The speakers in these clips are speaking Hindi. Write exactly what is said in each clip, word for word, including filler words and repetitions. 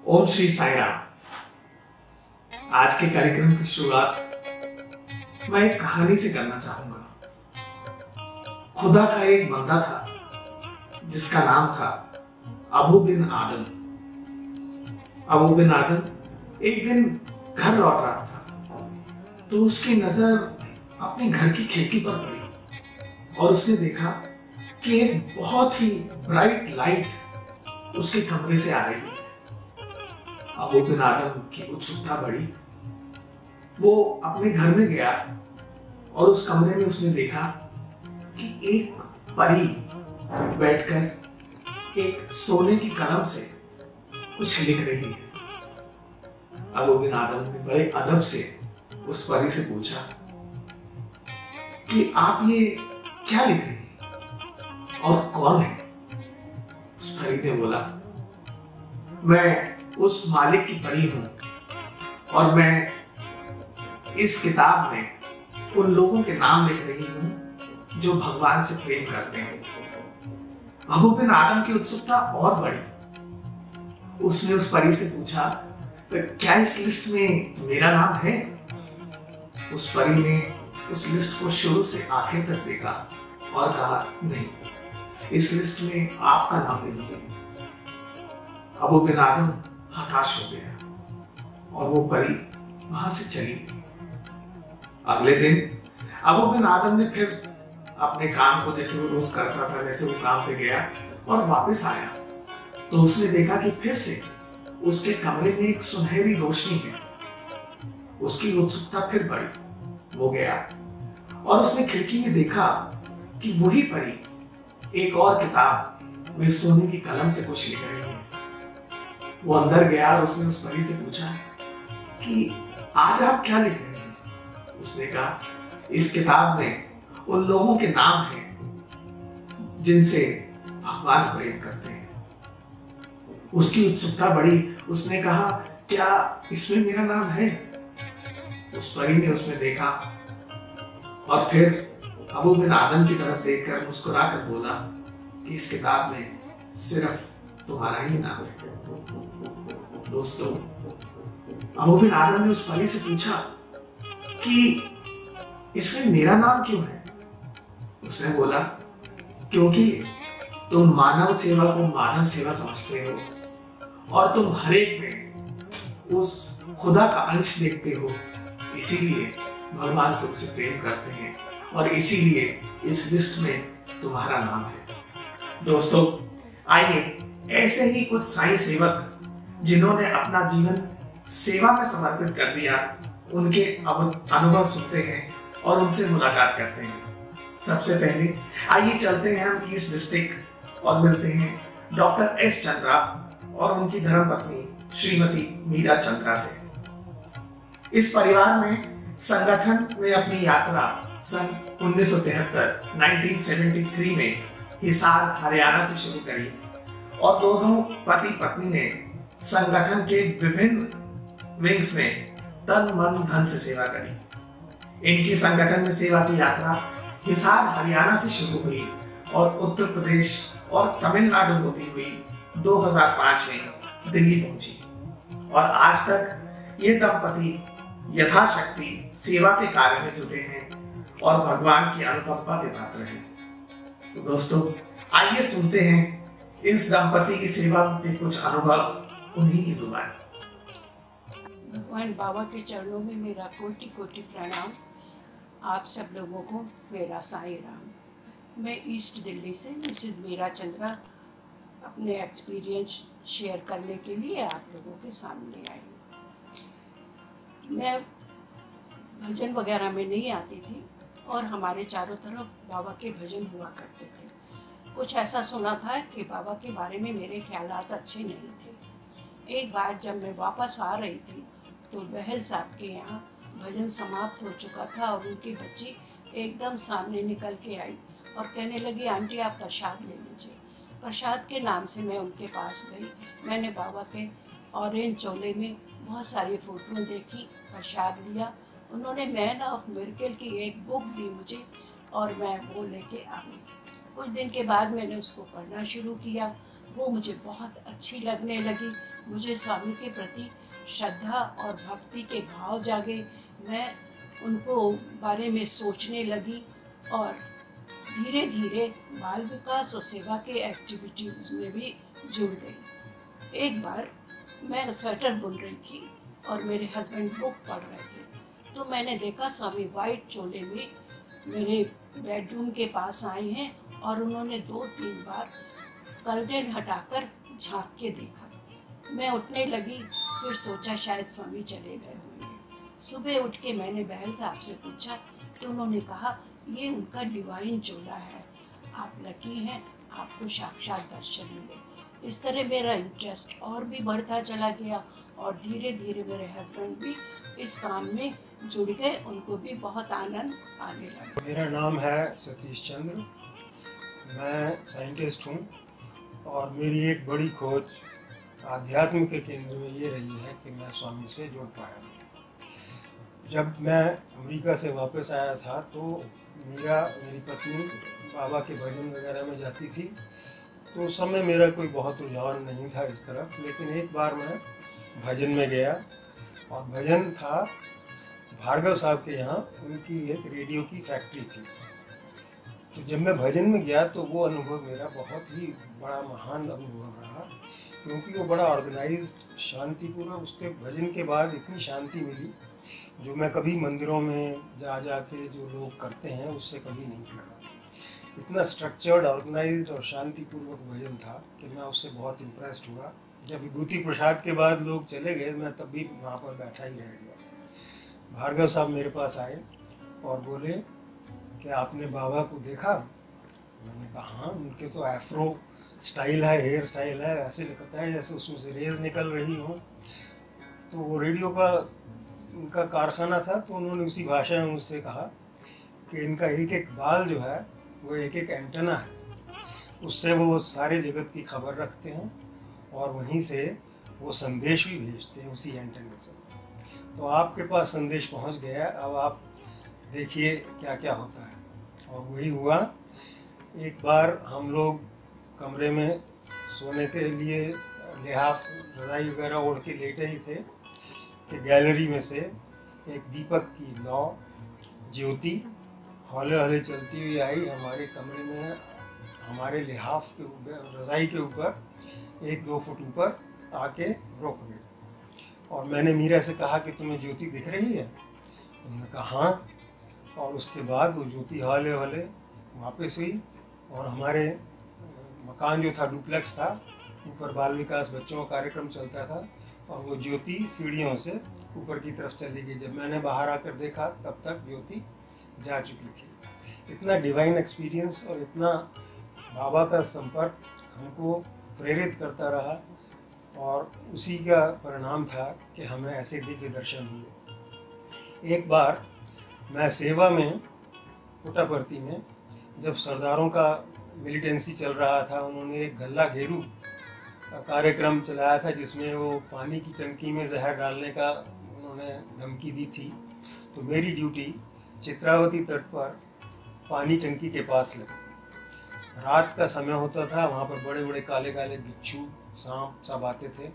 ओम श्री साई राम। आज के कार्यक्रम की शुरुआत मैं एक कहानी से करना चाहूंगा। खुदा का एक बंदा था जिसका नाम था अबू बिन आदम। अबू बिन आदम एक दिन घर लौट रहा था तो उसकी नजर अपने घर की खिड़की पर पड़ी और उसने देखा कि एक बहुत ही ब्राइट लाइट उसके कमरे से आ रही है। अबू बिन आदम की उत्सुकता बढ़ी। वो अपने घर में गया और उस कमरे में उसने देखा कि एक परी बैठकर एक सोने की कलम से कुछ लिख रही है। अबू बिन आदम ने बड़े अदब से उस परी से पूछा कि आप ये क्या लिख रही हैं और कौन है? उस परी ने बोला, मैं उस मालिक की परी हूं और मैं इस किताब में उन लोगों के नाम लिख रही हूं जो भगवान से प्रेम करते हैं। अबू बिन आदम की उत्सुकता और बढ़ी। उसने उस परी से पूछा, क्या इस लिस्ट में मेरा नाम है? उस परी ने उस लिस्ट को शुरू से आखिर तक देखा और कहा, नहीं, इस लिस्ट में आपका नाम नहीं है। अबू बिन आदम हताश हो गया और वो परी वहां से चली गई। अगले दिन अबू बिन आदम ने फिर अपने काम को जैसे वो रोज करता था वैसे वो काम पे गया और वापस आया तो उसने देखा कि फिर से उसके कमरे में एक सुनहरी रोशनी है। उसकी उत्सुकता फिर बढ़ी। वो गया और उसने खिड़की में देखा कि वही परी एक और किताब में सोने की कलम से कुछ लिख रही है। वो अंदर गया और उसने उस परी से पूछा कि आज आप क्या लिख रहे हैं? उसने कहा, इस किताब में उन लोगों के नाम हैं जिनसे भगवान प्रेम करते हैं। उसकी उत्सुकता बढ़ी। उसने कहा, क्या इसमें मेरा नाम है? उस परी ने उसमें देखा और फिर अबू बिन आदम की तरफ देखकर मुस्कुराकर बोला कि इस किताब में सिर्फ तुम्हारा ही नाम है। दोस्तों, अबू बिन आदम ने उस परी से पूछा कि इसमें मेरा नाम क्यों है? उसने बोला, क्योंकि तुम मानव सेवा को मानव सेवा समझते हो और तुम हरेक में उस खुदा का अंश देखते हो, इसीलिए भगवान तुमसे प्रेम करते हैं और इसीलिए इस लिस्ट में तुम्हारा नाम है। दोस्तों, आइए ऐसे ही कुछ साईं सेवक जिन्होंने अपना जीवन सेवा में समर्पित कर दिया, उनके अनुभव सुनते हैं और उनसे मुलाकात करते हैं। सबसे पहले आइए चलते हैं हम ईस्ट डिस्ट्रिक्ट और मिलते हैं डॉक्टर एस चंद्रा और उनकी धर्मपत्नी श्रीमती मीरा चंद्रा से। इस परिवार में संगठन में अपनी यात्रा सन उन्नीस सौ तिहत्तर उन्नीस सौ तिहत्तर में हिसार हरियाणा से शुरू करी और दोनों पति पत्नी ने संगठन के विभिन्न विंग्स में तन मन धन से सेवा करी। इनकी संगठन में सेवा की यात्रा हिसार हरियाणा से शुरू हुई और उत्तर प्रदेश और तमिलनाडु होती हुई दो हज़ार पाँच में दिल्ली पहुंची और आज तक ये दंपति यथाशक्ति सेवा के कार्य में जुटे हैं और भगवान की अनुकंपा के पात्र हैं। तो दोस्तों, आइए सुनते हैं इस दंपति की सेवा के कुछ अनुभव उन्हीं की जुबानी। भगवान बाबा के चरणों में मेरा कोटि कोटि प्रणाम। आप सब लोगों को मेरा साई राम। मैं ईस्ट दिल्ली से मिसेस मीरा चंद्रा अपने एक्सपीरियंस शेयर करने के लिए आप लोगों के सामने आई। मैं भजन वगैरह में नहीं आती थी और हमारे चारों तरफ बाबा के भजन हुआ करते थे। कुछ ऐसा सुना था कि बाबा के बारे में मेरे ख्यालात अच्छे नहीं थे। एक बार जब मैं वापस आ रही थी तो बहल साहब के यहाँ भजन समाप्त हो चुका था और उनकी बच्ची एकदम सामने निकल के आई और कहने लगी, आंटी आप प्रसाद ले लीजिए। प्रसाद के नाम से मैं उनके पास गई। मैंने बाबा के ऑरेंज चोले में बहुत सारी फोटोएं देखी, प्रसाद लिया। उन्होंने मैन ऑफ मिरेकल की एक बुक दी मुझे और मैं वो लेके आ गई। कुछ दिन के बाद मैंने उसको पढ़ना शुरू किया वो मुझे बहुत अच्छी लगने लगी। मुझे स्वामी के प्रति श्रद्धा और भक्ति के भाव जागे। मैं उनको बारे में सोचने लगी और धीरे धीरे बाल विकास और सेवा के एक्टिविटीज़ में भी जुड़ गई। एक बार मैं स्वेटर बुन रही थी और मेरे हस्बैंड बुक पढ़ रहे थे, तो मैंने देखा स्वामी वाइट चोले में मेरे बेडरूम के पास आए हैं और उन्होंने दो तीन बार कर्टेन हटाकर झांक के देखा। मैं उठने लगी, फिर सोचा शायद स्वामी चले गए होंगे। सुबह उठ के मैंने बहन साहब से पूछा तो उन्होंने कहा ये उनका डिवाइन चोला है, आप लकी हैं, आपको साक्षात दर्शन मिले। इस तरह मेरा इंटरेस्ट और भी बढ़ता चला गया और धीरे धीरे मेरे हस्बैंड भी इस काम में जुड़ गए, उनको भी बहुत आनंद आने लगा। मेरा नाम है सतीश चंद्र, मैं साइंटिस्ट हूँ और मेरी एक बड़ी खोज आध्यात्म के केंद्र में ये रही है कि मैं स्वामी से जुड़ पाया। जब मैं अमेरिका से वापस आया था तो मीरा मेरी पत्नी बाबा के भजन वगैरह में जाती थी, तो उस समय मेरा कोई बहुत रुझान नहीं था इस तरफ। लेकिन एक बार मैं भजन में गया और भजन था भार्गव साहब के यहाँ, उनकी एक रेडियो की फैक्ट्री थी। तो जब मैं भजन में गया तो वो अनुभव मेरा बहुत ही बड़ा महान अनुभव रहा, क्योंकि वो बड़ा ऑर्गेनाइज्ड, शांतिपूर्वक। उसके भजन के बाद इतनी शांति मिली जो मैं कभी मंदिरों में जा जा के जो लोग करते हैं उससे कभी नहीं लगा। इतना स्ट्रक्चर्ड, ऑर्गेनाइज्ड और शांतिपूर्वक भजन था कि मैं उससे बहुत इम्प्रेस्ड हुआ। जब विभूति प्रसाद के बाद लोग चले गए, मैं तब भी वहाँ पर बैठा ही रह गया। भार्गव साहब मेरे पास आए और बोले कि आपने बाबा को देखा? मैंने कहा हाँ, उनके तो एफ्रो स्टाइल है, हेयर स्टाइल है, ऐसे लगता है जैसे उसमें से रेज निकल रही हो। तो वो रेडियो का उनका कारखाना था, तो उन्होंने उसी भाषा में मुझसे कहा कि इनका एक एक बाल जो है वो एक एक एंटेना है, उससे वो सारे जगत की खबर रखते हैं और वहीं से वो संदेश भी भेजते हैं उसी एंटेने से। तो आपके पास संदेश पहुंच गया, अब आप देखिए क्या क्या होता है। और वही हुआ। एक बार हम लोग कमरे में सोने के लिए लिहाफ रज़ाई वगैरह ओढ़ के लेटे ही थे कि गैलरी में से एक दीपक की लौ ज्योति हौले हौले चलती हुई आई हमारे कमरे में, हमारे लिहाफ के ऊपर, रज़ाई के ऊपर एक दो फुट ऊपर आके रुक गई। और मैंने मीरा से कहा कि तुम्हें ज्योति दिख रही है? उन्होंने कहा हाँ। और उसके बाद वो ज्योति हौले हौले वापस हुई और हमारे मकान जो था डुप्लेक्स था, ऊपर बाल विकास बच्चों का कार्यक्रम चलता था और वो ज्योति सीढ़ियों से ऊपर की तरफ चली गई। जब मैंने बाहर आकर देखा तब तक ज्योति जा चुकी थी। इतना डिवाइन एक्सपीरियंस और इतना बाबा का संपर्क हमको प्रेरित करता रहा और उसी का परिणाम था कि हमें ऐसे दिव्य दर्शन हुए। एक बार मैं सेवा में पुट्टापर्थी में, जब सरदारों का मिलिटेंसी चल रहा था, उन्होंने एक गल्ला घेरू कार्यक्रम चलाया था जिसमें वो पानी की टंकी में जहर डालने का उन्होंने धमकी दी थी। तो मेरी ड्यूटी चित्रावती तट पर पानी टंकी के पास लगी। रात का समय होता था, वहाँ पर बड़े बड़े काले काले बिच्छू, सांप सब आते थे।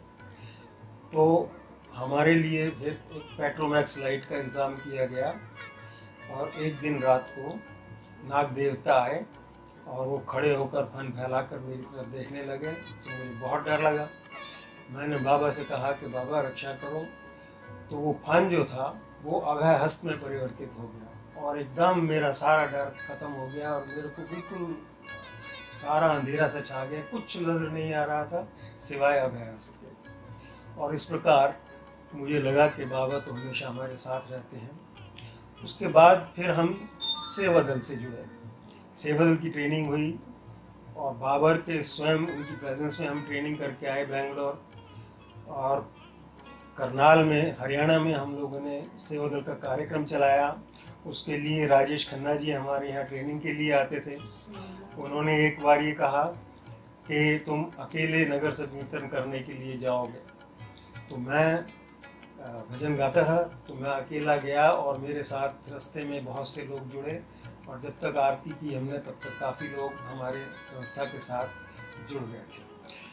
तो हमारे लिए फिर एक पेट्रोमैक्स लाइट का इंतज़ाम किया गया और एक दिन रात को नाग देवता आए और वो खड़े होकर फन फैलाकर मेरी तरफ देखने लगे। तो मुझे बहुत डर लगा। मैंने बाबा से कहा कि बाबा रक्षा करो। तो वो फन जो था वो अभय हस्त में परिवर्तित हो गया और एकदम मेरा सारा डर खत्म हो गया और मेरे को बिल्कुल सारा अंधेरा सा छा गया, कुछ नजर नहीं आ रहा था सिवाय अभय हस्त के। और इस प्रकार मुझे लगा कि बाबा तो हमेशा हमारे साथ रहते हैं। उसके बाद फिर हम सेवा दल से जुड़े। सेवा दल की ट्रेनिंग हुई और बाबर के स्वयं उनकी प्रेजेंस में हम ट्रेनिंग करके आए बेंगलोर। और करनाल में, हरियाणा में हम लोगों ने सेवा दल का कार्यक्रम चलाया। उसके लिए राजेश खन्ना जी हमारे यहाँ ट्रेनिंग के लिए आते थे। उन्होंने एक बार ये कहा कि तुम अकेले नगर संकीर्तन करने के लिए जाओगे। तो मैं भजन गाता था, तो मैं अकेला गया और मेरे साथ रास्ते में बहुत से लोग जुड़े और जब तक आरती की हमने तब तक काफ़ी लोग हमारे संस्था के साथ जुड़ गए थे।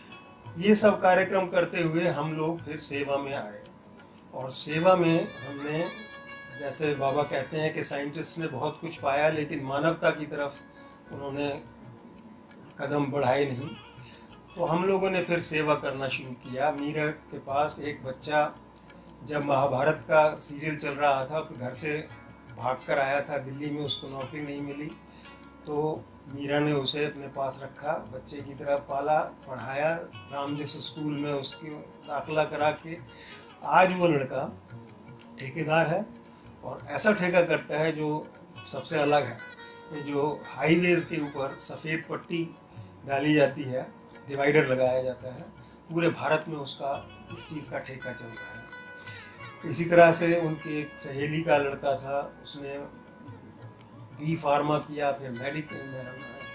ये सब कार्यक्रम करते हुए हम लोग फिर सेवा में आए, और सेवा में हमने, जैसे बाबा कहते हैं कि साइंटिस्ट ने बहुत कुछ पाया लेकिन मानवता की तरफ उन्होंने कदम बढ़ाए नहीं, तो हम लोगों ने फिर सेवा करना शुरू किया। मीरठ के पास एक बच्चा जब महाभारत का सीरियल चल रहा था, घर से भाग कर आया था दिल्ली में, उसको नौकरी नहीं मिली, तो मीरा ने उसे अपने पास रखा, बच्चे की तरह पाला, पढ़ाया, राम जिस स्कूल में उसकी दाखिला करा के आज वो लड़का ठेकेदार है, और ऐसा ठेका करता है जो सबसे अलग है। ये जो हाईवेज के ऊपर सफ़ेद पट्टी डाली जाती है, डिवाइडर लगाया जाता है, पूरे भारत में उसका इस चीज़ का ठेका चल रहा है। इसी तरह से उनकी एक सहेली का लड़का था, उसने बी फार्मा किया, फिर मेडिकल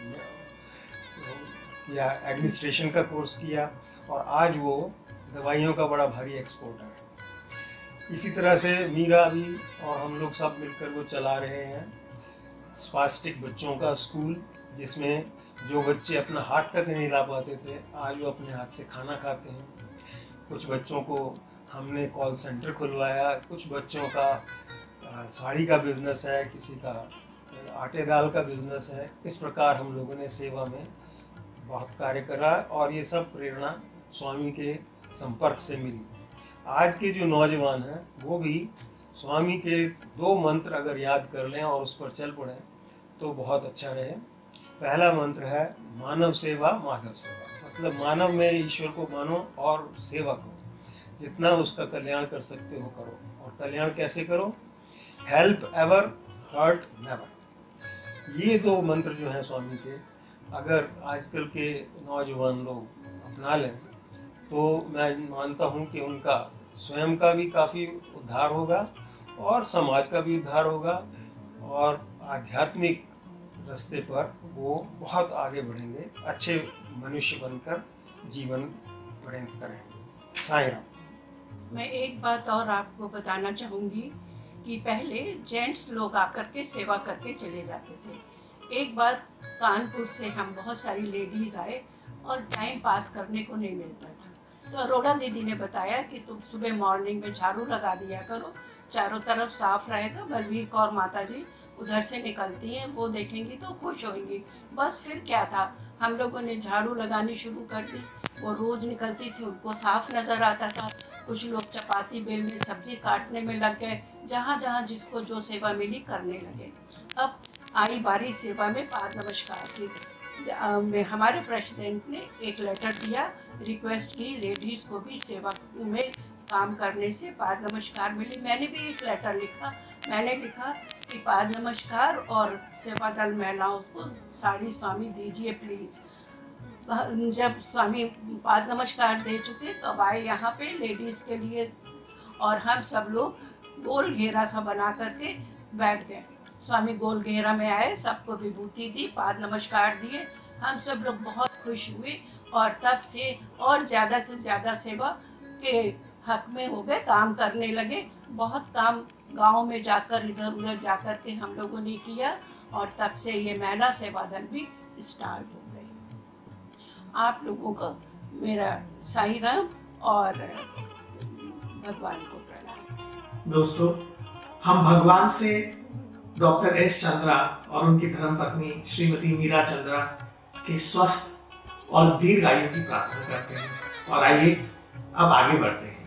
किया, एडमिनिस्ट्रेशन का कोर्स किया, और आज वो दवाइयों का बड़ा भारी एक्सपोर्टर है। इसी तरह से मीरा भी और हम लोग सब मिलकर वो चला रहे हैं स्पास्टिक बच्चों का स्कूल, जिसमें जो बच्चे अपना हाथ तक नहीं ला पाते थे, आज वो अपने हाथ से खाना खाते हैं। कुछ बच्चों को हमने कॉल सेंटर खुलवाया, कुछ बच्चों का साड़ी का बिजनेस है, किसी का आटे दाल का बिजनेस है। इस प्रकार हम लोगों ने सेवा में बहुत कार्य करा, और ये सब प्रेरणा स्वामी के संपर्क से मिली। आज के जो नौजवान हैं वो भी स्वामी के दो मंत्र अगर याद कर लें और उस पर चल पड़ें तो बहुत अच्छा रहे। पहला मंत्र है मानव सेवा माधव सेवा, मतलब मानव में ईश्वर को मानो और सेवा करो, जितना उसका कल्याण कर सकते हो करो। और कल्याण कैसे करो? Help ever, hurt never. ये दो मंत्र जो हैं स्वामी के, अगर आजकल के नौजवान लोग अपना लें तो मैं मानता हूँ कि उनका स्वयं का भी काफ़ी उद्धार होगा और समाज का भी उद्धार होगा, और आध्यात्मिक रास्ते पर वो बहुत आगे बढ़ेंगे, अच्छे मनुष्य बनकर जीवन पर्यंत करेंगे। साईं राम। मैं एक बात और आपको बताना चाहूँगी कि पहले जेंट्स लोग आकर के सेवा करके चले जाते थे। एक बार कानपुर से हम बहुत सारी लेडीज़ आए और टाइम पास करने को नहीं मिलता था, तो अरोड़ा दीदी ने बताया कि तुम सुबह मॉर्निंग में झाड़ू लगा दिया करो, चारों तरफ साफ रहेगा। बलवीर कौर माता जी उधर से निकलती हैं, वो देखेंगी तो खुश होंगी। बस फिर क्या था, हम लोगों ने झाड़ू लगानी शुरू कर दी। वो रोज़ निकलती थी, उनको साफ नज़र आता था। कुछ लोग चपाती बेल में सब्जी काटने में लग गए, जहाँ जहाँ जिसको जो सेवा मिली करने लगे। अब आई बारी सेवा में पाद नमस्कार की। में हमारे प्रेसिडेंट ने एक लेटर दिया, रिक्वेस्ट की लेडीज़ को भी सेवा में काम करने से पाद नमस्कार मिली। मैंने भी एक लेटर लिखा, मैंने लिखा कि पाद नमस्कार और सेवा दल महिलाओं को साड़ी स्वामी दीजिए प्लीज़। जब स्वामी पाद नमस्कार दे चुके तब आए यहाँ पे लेडीज़ के लिए, और हम सब लोग गोल घेरा सा बना करके बैठ गए। स्वामी गोल घेरा में आए, सबको विभूति दी, पाद नमस्कार दिए, हम सब लोग बहुत खुश हुए, और तब से और ज़्यादा से ज़्यादा सेवा के हक में हो गए, काम करने लगे। बहुत काम गांव में जाकर इधर उधर जाकर के हम लोगों ने किया, और तब से ये महिला सेवा दल भी स्टार्ट हो गई। आप लोगों को मेरा साईं राम और भगवान को प्रणाम। दोस्तों, हम भगवान से डॉक्टर एस चंद्रा और उनकी धर्मपत्नी श्रीमती मीरा चंद्रा के स्वस्थ और दीर्घ आयु की प्रार्थना करते हैं। और आइए अब आगे बढ़ते हैं।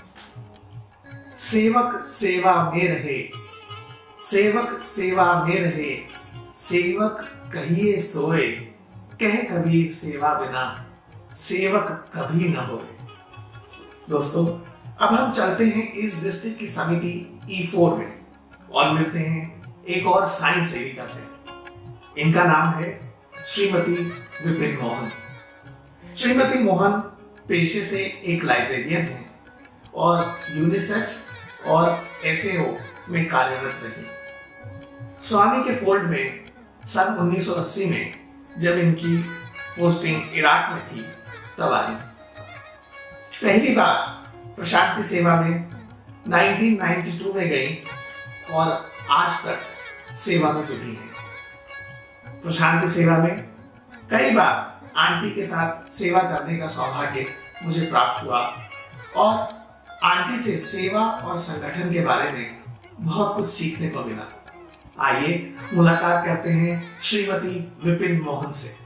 सेवक सेवा में रहे, सेवक सेवा में रहे, सेवक कहिए सोए, कह कबीर सेवा बिना सेवक कभी न होए। दोस्तों, अब हम चलते हैं इस डिस्ट्रिक्ट की समिति ई फोर में और मिलते हैं एक और साइंस सेविका से। इनका नाम है श्रीमती विपिन मोहन। श्रीमती मोहन पेशे से एक लाइब्रेरियन हैं और यूनिसेफ और एफ ए ओ में कार्यरत रही। स्वामी के फोल्ड में सन उन्नीस सौ अस्सी में जब इनकी पोस्टिंग इराक में थी तब आई। पहली बार प्रशांति सेवा में उन्नीस सौ बानवे में गई और आज तक सेवा में जुटी है। प्रशांति सेवा में कई बार आंटी के साथ सेवा करने का सौभाग्य मुझे प्राप्त हुआ और आंटी से सेवा और संगठन के बारे में बहुत कुछ सीखने को मिला। आइए मुलाकात करते हैं श्रीमती विपिन मोहन से।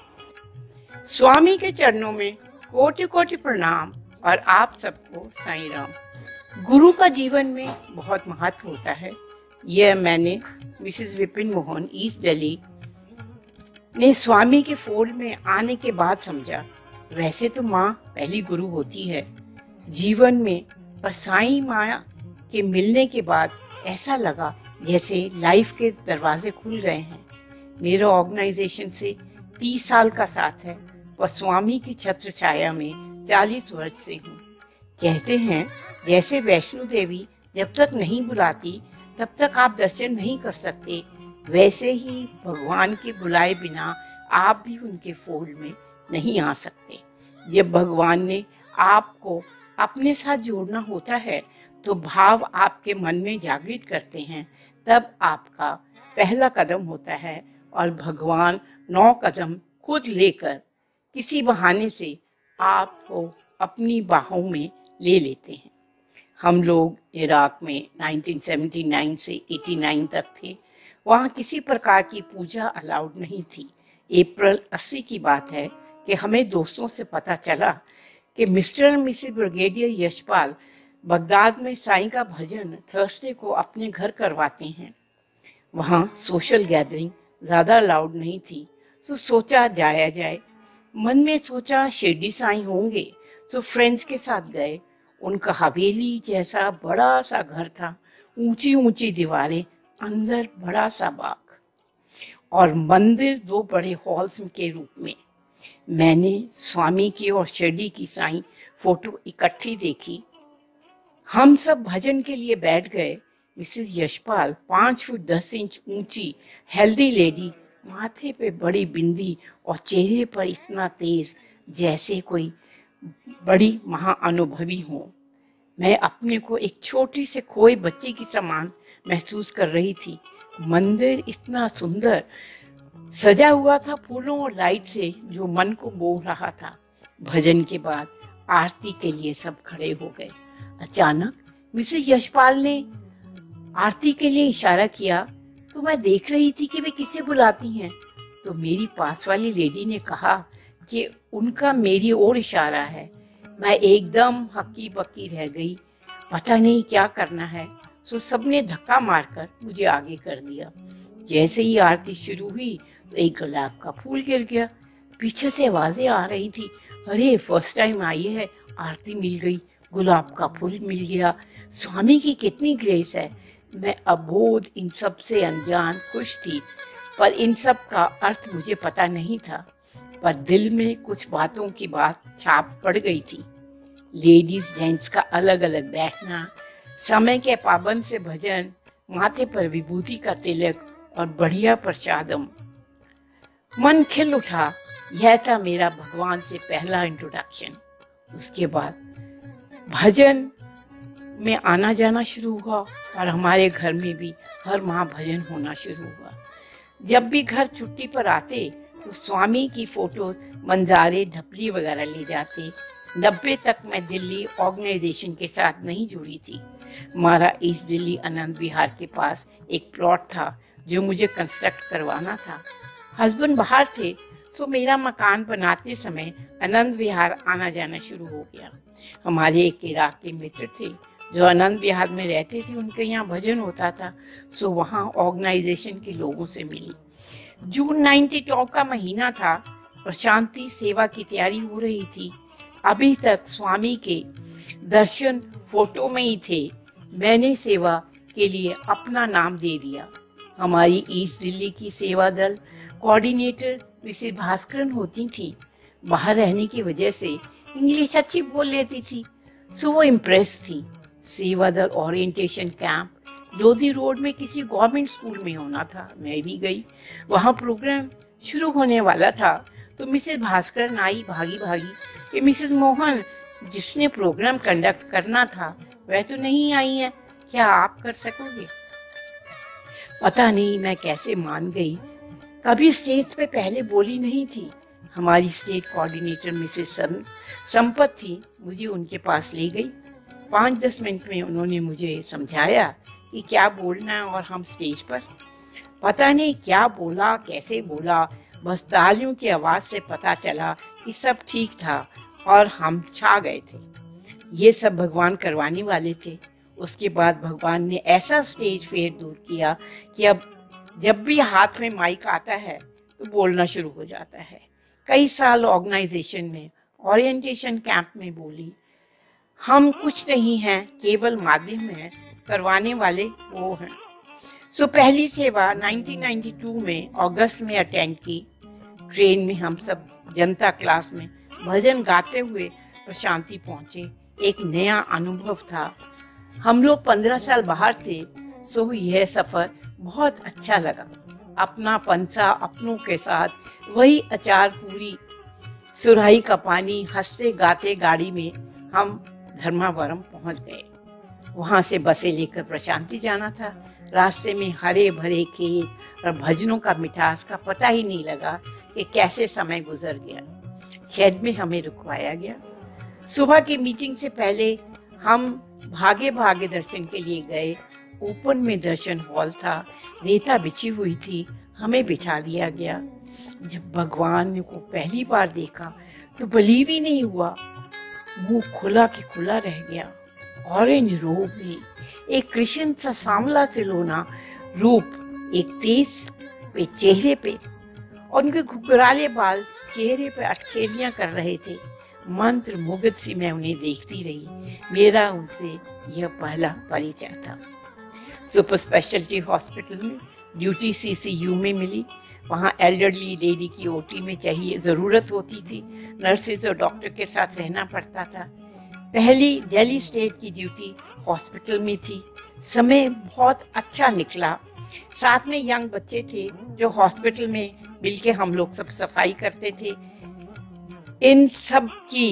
स्वामी के चरणों में कोटि कोटि प्रणाम और आप सबको साईं राम। गुरु का जीवन में बहुत महत्व होता है। यह मैंने मिसेस विपिन मोहन ईस्ट दिल्ली ने स्वामी के फोल्ड में आने के बाद समझा। वैसे तो माँ पहली गुरु होती है जीवन में, पर साईं माँ के मिलने के बाद ऐसा लगा जैसे लाइफ के दरवाजे खुल गए हैं। मेरा ऑर्गेनाइजेशन से तीस साल का साथ है, पर स्वामी की छत्र छाया में चालीस वर्ष से हूँ। कहते हैं जैसे वैष्णो देवी जब तक नहीं बुलाती तब तक आप दर्शन नहीं कर सकते, वैसे ही भगवान के बुलाए बिना आप भी उनके फोल्ड में नहीं आ सकते। जब भगवान ने आपको अपने साथ जोड़ना होता है तो भाव आपके मन में जागृत करते हैं, तब आपका पहला कदम होता है और भगवान नौ कदम खुद लेकर किसी बहाने से आपको अपनी बाहों में ले लेते हैं। हम लोग इराक में उन्नीस सौ उन्यासी से नवासी तक थे। वहाँ किसी प्रकार की पूजा अलाउड नहीं थी। अप्रैल अस्सी की बात है कि हमें दोस्तों से पता चला कि मिस्टर और मिसेस ब्रिगेडियर यशपाल बगदाद में साईं का भजन थर्सडे को अपने घर करवाते हैं। वहाँ सोशल गैदरिंग ज़्यादा अलाउड नहीं थी, तो सोचा जाया जाए। मन में सोचा शिरडी साईं होंगे, तो फ्रेंड्स के साथ गए। उनका हवेली जैसा बड़ा सा घर था, ऊंची ऊंची दीवारें, अंदर बड़ा सा बाग और मंदिर दो बड़े हॉल्स के रूप में। मैंने स्वामी की और शिरडी की साईं फोटो इकट्ठी देखी। हम सब भजन के लिए बैठ गए। मिसेस यशपाल पाँच फुट दस इंच ऊंची हेल्दी लेडी, माथे पे बड़ी बिंदी और चेहरे पर इतना तेज जैसे कोई बड़ी महाअनुभवी हो। मैं अपने को एक छोटी से खोए बच्चे की समान महसूस कर रही थी। मंदिर इतना सुंदर सजा हुआ था फूलों और लाइट से, जो मन को मोह रहा था। भजन के बाद आरती के लिए सब खड़े हो गए। अचानक मिसेस यशपाल ने आरती के लिए इशारा किया तो मैं देख रही थी कि वे किसे बुलाती हैं। तो मेरी पास वाली लेडी ने कहा कि उनका मेरी ओर इशारा है। मैं एकदम हक्की बक्की रह गई, पता नहीं क्या करना है। सो सबने धक्का मारकर मुझे आगे कर दिया। जैसे ही आरती शुरू हुई तो एक गुलाब का फूल गिर गया। पीछे से आवाजें आ रही थी, अरे फर्स्ट टाइम आई है, आरती मिल गई, गुलाब का फूल मिल गया, स्वामी की कितनी ग्रेस है। मैं अबोध इन सब से अनजान खुश थी, पर इन सब का अर्थ मुझे पता नहीं था। पर दिल में कुछ बातों की बात छाप पड़ गई थी। लेडीज जेंट्स का अलग अलग बैठना, समय के पाबंद से भजन, माथे पर विभूति का तिलक और बढ़िया प्रसादम। मन खिल उठा। यह था मेरा भगवान से पहला इंट्रोडक्शन। उसके बाद भजन में आना जाना शुरू हुआ और हमारे घर में भी हर माह भजन होना शुरू हुआ। जब भी घर छुट्टी पर आते तो स्वामी की फोटोज, मंजारे, ढपली वगैरह ले जाते। नब्बे तक मैं दिल्ली ऑर्गेनाइजेशन के साथ नहीं जुड़ी थी। हमारा ईस्ट दिल्ली आनंद विहार के पास एक प्लॉट था जो मुझे कंस्ट्रक्ट करवाना था। हस्बैंड बाहर थे, सो मेरा मकान बनाते समय आनंद विहार आना जाना शुरू हो गया। हमारे एक इराक के मित्र थे जो आनंद विहार में रहते थे, उनके यहाँ भजन होता था, सो वहाँ ऑर्गेनाइजेशन के लोगों से मिली। जून नाइन्टी टू का महीना था, प्रशांति सेवा की तैयारी हो रही थी। अभी तक स्वामी के दर्शन फोटो में ही थे। मैंने सेवा के लिए अपना नाम दे दिया। हमारी ईस्ट दिल्ली की सेवा दल कोऑर्डिनेटर मिसेस भास्करन होती थी। बाहर रहने की वजह से इंग्लिश अच्छी बोल लेती थी, सो वो इम्प्रेस थी। सेवा दल ओरिएंटेशन कैंप लोधी रोड में किसी गवर्नमेंट स्कूल में होना था। मैं भी गई। वहाँ प्रोग्राम शुरू होने वाला था तो मिसेस भास्करन आई भागी भागी कि मिसेस मोहन, जिसने प्रोग्राम कंडक्ट करना था वह तो नहीं आई है, क्या आप कर सकोगे? पता नहीं मैं कैसे मान गई। कभी स्टेज पे पहले बोली नहीं थी। हमारी स्टेट कोऑर्डिनेटर मिसेस संपत थी, मुझे उनके पास ले गई। पाँच दस मिनट में उन्होंने मुझे समझाया कि क्या बोलना है, और हम स्टेज पर पता नहीं क्या बोला, कैसे बोला, बस तालियों की आवाज़ से पता चला कि सब ठीक था और हम छा गए थे। ये सब भगवान करवाने वाले थे। उसके बाद भगवान ने ऐसा स्टेज फेयर दूर किया कि अब जब भी हाथ में माइक आता है तो बोलना शुरू हो जाता है। कई साल ऑर्गेनाइजेशन में ओरिएंटेशन कैंप में बोली, हम कुछ नहीं हैं, केवल माध्यम हैं, करवाने वाले वो हैं। सो पहली सेवा उन्नीस सौ बानवे में अगस्त में अटेंड की। ट्रेन में हम सब जनता क्लास में भजन गाते हुए प्रशांति पहुंचे। एक नया अनुभव था। हम लोग पंद्रह साल बाहर थे, सो यह सफर बहुत अच्छा लगा। अपना पंसा अपनों के साथ, वही अचार पूरी, सुराही का पानी, हंसते गाते गाड़ी में हम धर्मावरम पहुंच गए। वहां से बसें लेकर प्रशांति जाना था। रास्ते में हरे भरे खेत और भजनों का मिठास का पता ही नहीं लगा कि कैसे समय गुजर गया। शेड में हमें रुकवाया गया। सुबह की मीटिंग से पहले हम भागे भागे दर्शन के लिए गए। ओपन में दर्शन हॉल था, रेता बिछी हुई थी, हमें बिठा दिया गया। जब भगवान को पहली बार देखा तो बिलीव ही नहीं हुआ। मुंह खुला के खुला रह गया। ऑरेंज रोब में एक कृष्ण सा सांवला सिलोना रूप, एक तेज पे चेहरे पे, और उनके घुघराले बाल चेहरे पे अटखेलियां कर रहे थे। मंत्र मुग्ध सी मैं उन्हें देखती रही। मेरा उनसे यह पहला परिचय था। सुपर स्पेशलिटी हॉस्पिटल में ड्यूटी सीसीयू में मिली। वहाँ एल्डरली लेडी की ओटी में चाहिए ज़रूरत होती थी। नर्सेज और डॉक्टर के साथ रहना पड़ता था। पहली दिल्ली स्टेट की ड्यूटी हॉस्पिटल में थी। समय बहुत अच्छा निकला। साथ में यंग बच्चे थे जो हॉस्पिटल में मिलके हम लोग सब सफाई करते थे। इन सब की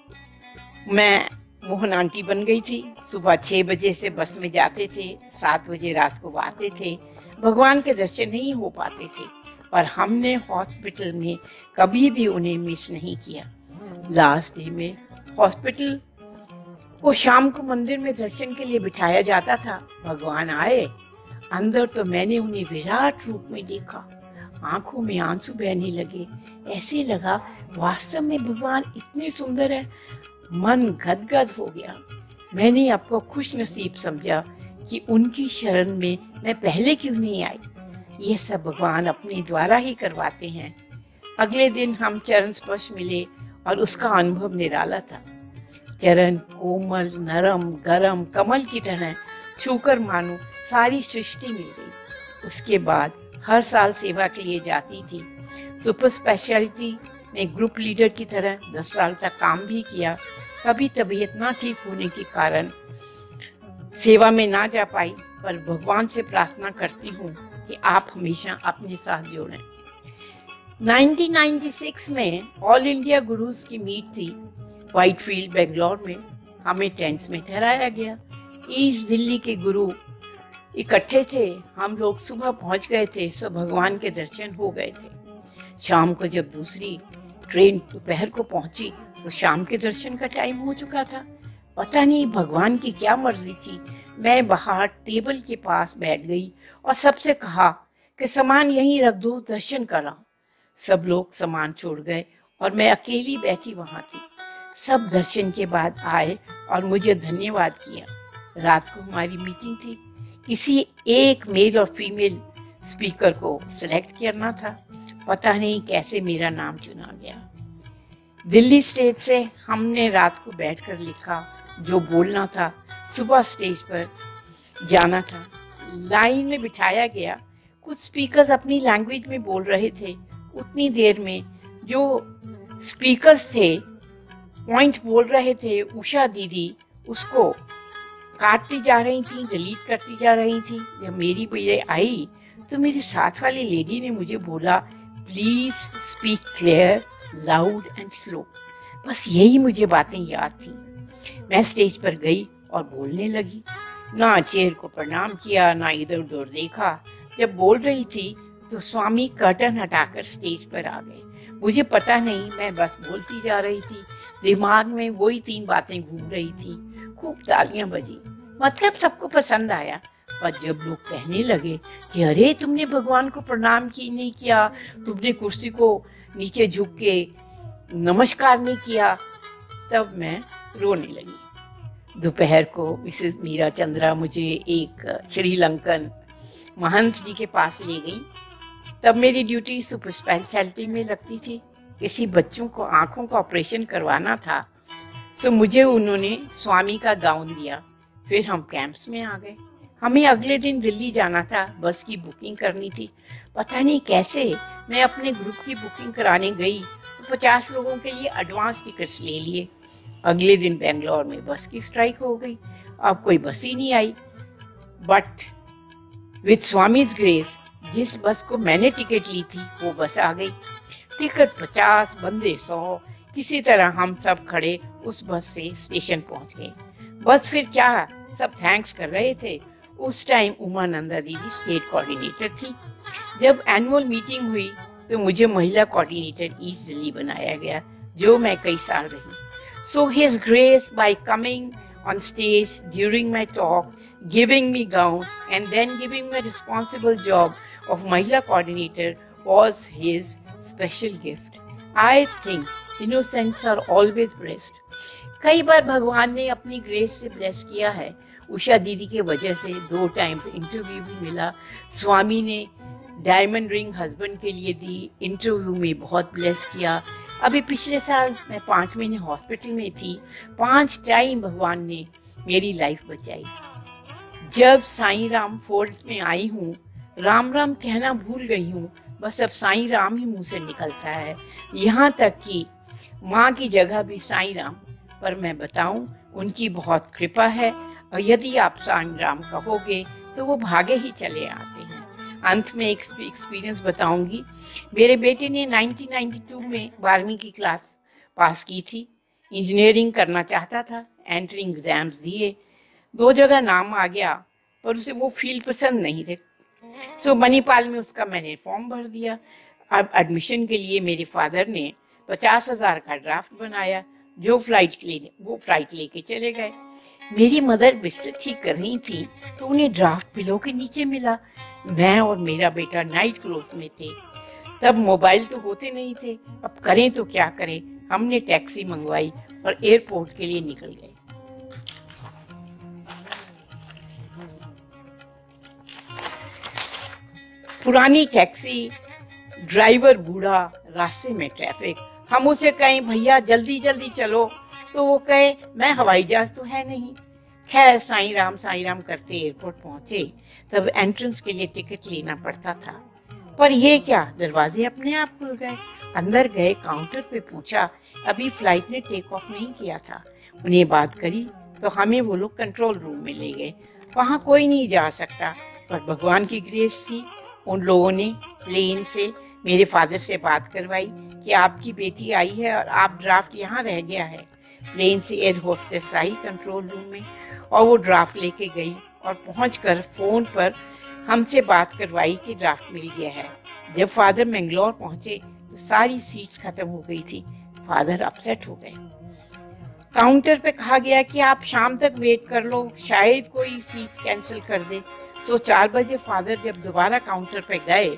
मैं मोहन आंटी बन गई थी। सुबह छः बजे से बस में जाते थे, सात बजे रात को आते थे। भगवान के दर्शन नहीं हो पाते थे, पर हमने हॉस्पिटल में कभी भी उन्हें मिस नहीं किया। लास्ट डे में हॉस्पिटल को शाम को मंदिर में दर्शन के लिए बिठाया जाता था। भगवान आए अंदर तो मैंने उन्हें विराट रूप में देखा। आंखों में आंसू बहने लगे। ऐसे लगा वास्तव में भगवान इतने सुंदर है। मन गदगद हो गया। मैंने आपको खुश नसीब समझा कि उनकी शरण में मैं पहले क्यों नहीं आई। ये सब भगवान अपने द्वारा ही करवाते हैं। अगले दिन हम चरण स्पर्श मिले और उसका अनुभव निराला था। चरण कोमल, नरम, गरम, कमल की तरह छूकर मानो सारी सृष्टि मिल गई। उसके बाद हर साल सेवा के लिए जाती थी। सुपर स्पेशलिटी में ग्रुप लीडर की तरह दस साल तक काम भी किया। कभी तबीयत ना ठीक होने के कारण सेवा में ना जा पाई, पर भगवान से प्रार्थना करती हूँ कि आप हमेशा अपने साथ जोड़ें। उन्नीस सौ छियानवे में ऑल इंडिया गुरुज की मीट थी व्हाइटफील्ड बेंगलोर में। हमें टेंट्स में ठहराया गया। ईस्ट दिल्ली के गुरु इकट्ठे थे। हम लोग सुबह पहुंच गए थे, सो भगवान के दर्शन हो गए थे। शाम को जब दूसरी ट्रेन दोपहर को पहुंची तो शाम के दर्शन का टाइम हो चुका था। पता नहीं भगवान की क्या मर्जी थी। मैं बाहर टेबल के पास बैठ गई और सबसे कहा कि सामान यहीं रख दो, दर्शन करा। सब लोग सामान छोड़ गए और मैं अकेली बैठी वहां थी। सब दर्शन के बाद आए और मुझे धन्यवाद किया। रात को हमारी मीटिंग थी। किसी एक मेल और फीमेल स्पीकर को सिलेक्ट करना था। पता नहीं कैसे मेरा नाम चुना गया। दिल्ली स्टेज से हमने रात को बैठकर लिखा जो बोलना था। सुबह स्टेज पर जाना था। लाइन में बिठाया गया। कुछ स्पीकर्स अपनी लैंग्वेज में बोल रहे थे। उतनी देर में जो स्पीकर्स थे पॉइंट बोल रहे थे, उषा दीदी उसको काटती जा रही थी, डिलीट करती जा रही थी। जब मेरी बेटे आई तो मेरी साथ वाली लेडी ने मुझे बोला, please speak clear, loud and slow. बस यही मुझे बातें याद थी। मैं स्टेज पर गई और बोलने लगी। ना चेयर को प्रणाम किया, ना इधर उधर देखा। जब बोल रही थी तो स्वामी कर्टन हटाकर स्टेज पर आ गए। मुझे पता नहीं, मैं बस बोलती जा रही थी, दिमाग में वही तीन बातें घूम रही थी। खूब तालियां बजी, मतलब सबको पसंद आया। पर जब लोग कहने लगे कि अरे तुमने भगवान को प्रणाम की नहीं किया, तुमने कुर्सी को नीचे झुक के नमस्कार नहीं किया, तब मैं रोने लगी। दोपहर को मिसेस मीरा चंद्रा मुझे एक श्रीलंकन महंत जी के पास ले गई। तब मेरी ड्यूटी सुपर स्पेशलिटी में लगती थी। किसी बच्चों को आंखों का ऑपरेशन करवाना था, सो मुझे उन्होंने स्वामी का गाउन दिया। फिर हम कैंप्स में आ गए। हमें अगले दिन दिल्ली जाना था, बस की बुकिंग करनी थी। पता नहीं कैसे मैं अपने ग्रुप की बुकिंग कराने गई तो पचास लोगों के लिए एडवांस टिकट्स ले लिए। अगले दिन बेंगलोर में बस की स्ट्राइक हो गई, अब कोई बस ही नहीं आई। बट विद स्वामीज ग्रेस जिस बस को मैंने टिकट ली थी वो बस आ गई। टिकट पचास, बंदे सौ, किसी तरह हम सब खड़े उस बस से स्टेशन पहुंच गए। बस फिर क्या, सब थैंक्स कर रहे थे। उस टाइम उमानंदा दीदी स्टेट कोऑर्डिनेटर थी। जब एनुअल मीटिंग हुई तो मुझे महिला कोऑर्डिनेटर ईस्ट दिल्ली बनाया गया, जो मैं कई साल रही। So his grace by coming on stage during my talk, giving me gown and then giving me a responsible job of Mahila coordinator was his special gift. I think innocents are always blessed. कई बार भगवान ने अपनी ग्रेस से ब्लेस किया है। उषा दीदी के वजह से दो टाइम्स इंटरव्यू भी मिला। स्वामी ने डायमंड रिंग हस्बैंड के लिए दी, इंटरव्यू में बहुत ब्लेस किया। अभी पिछले साल मैं पाँच महीने हॉस्पिटल में थी, पांच टाइम भगवान ने मेरी लाइफ बचाई। जब साईं राम फोर्ट में आई हूँ, राम राम कहना भूल गई हूँ, बस अब साईं राम ही मुंह से निकलता है। यहाँ तक कि माँ की जगह भी साईं राम, पर मैं बताऊं उनकी बहुत कृपा है, और यदि आप साईं राम कहोगे तो वो भागे ही चले आते हैं। अंत में एक एक्सपीरियंस बताऊंगी। मेरे बेटे ने नाइनटीन नाइंटी टू में बारहवीं की क्लास पास की थी। इंजीनियरिंग करना चाहता था, एंट्रिंग एग्जाम्स दिए, दो जगह नाम आ गया, पर उसे वो फील्ड पसंद नहीं थे। सो मणिपाल में उसका मैंने फॉर्म भर दिया। अब एडमिशन के लिए मेरे फादर ने पचास हजार का ड्राफ्ट बनाया, जो फ्लाइट ले वो फ्लाइट लेके चले गए। मेरी मदर बिस्तर ठीक कर रही थी तो उन्हें ड्राफ्ट पिलो के नीचे मिला। मैं और मेरा बेटा नाइट क्लोथ में थे। तब मोबाइल तो होते नहीं थे, अब करें तो क्या करें। हमने टैक्सी मंगवाई और एयरपोर्ट के लिए निकल गए। पुरानी टैक्सी, ड्राइवर बूढ़ा, रास्ते में ट्रैफिक। हम उसे कहें भैया जल्दी जल्दी चलो तो वो कहे मैं हवाई जहाज तो है नहीं। खैर साईं राम साईं राम करते एयरपोर्ट पहुंचे। तब एंट्रेंस के लिए टिकट लेना पड़ता था, पर ये क्या, दरवाजे अपने आप खुल गए। अंदर गए, काउंटर पे पूछा, अभी फ्लाइट ने टेक ऑफ नहीं किया था। उन्हें बात करी तो हमें वो लोग कंट्रोल रूम में ले गए। वहाँ कोई नहीं जा सकता, पर भगवान की ग्रेस थी। उन लोगों ने प्लेन से मेरे फादर से बात करवाई कि आपकी बेटी आई है और आप ड्राफ्ट यहाँ रह गया है। प्लेन से एयर होस्टेस आई कंट्रोल रूम में और वो ड्राफ्ट लेके गई और पहुंचकर फोन पर हमसे बात करवाई कि ड्राफ्ट मिल गया है। जब फादर मैंगलोर पहुंचे तो सारी सीट्स खत्म हो गई थी। फादर अपसेट हो गए। काउंटर पे कहा गया कि आप शाम तक वेट कर लो, शायद कोई सीट कैंसिल कर दे। सो चार बजे फादर जब दोबारा काउंटर पे गए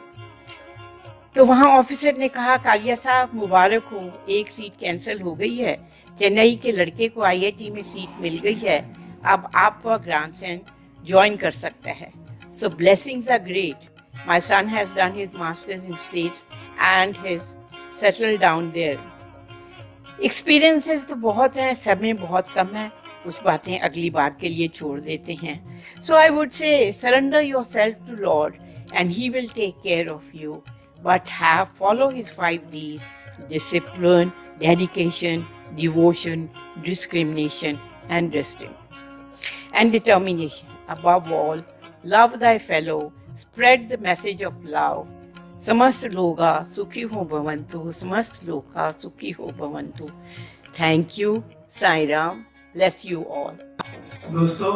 तो वहाँ ऑफिसर ने कहा, कालिया साहब मुबारक हो, एक सीट कैंसिल हो गई है। चेन्नई के लड़के को आई आई टी में सीट मिल गई है, अब आपका ग्रैंडसन ज्वाइन कर सकता है। So blessings are great. My son has done his masters in States and has settled down there. Experiences तो बहुत हैं, समय बहुत कम है, कुछ बातें अगली बार के लिए छोड़ देते हैं। So I would say surrender yourself to lord and he will take care of you, but have follow his five D's: discipline, dedication, devotion, discrimination, and restraint, and determination. Above all, love thy fellow, spread the message of love. समस्त लोगा सुखी हो भवन्तु, समस्त लोका सुखी हो भवन्तु। Thank you, Sai Ram, bless you all. दोस्तों,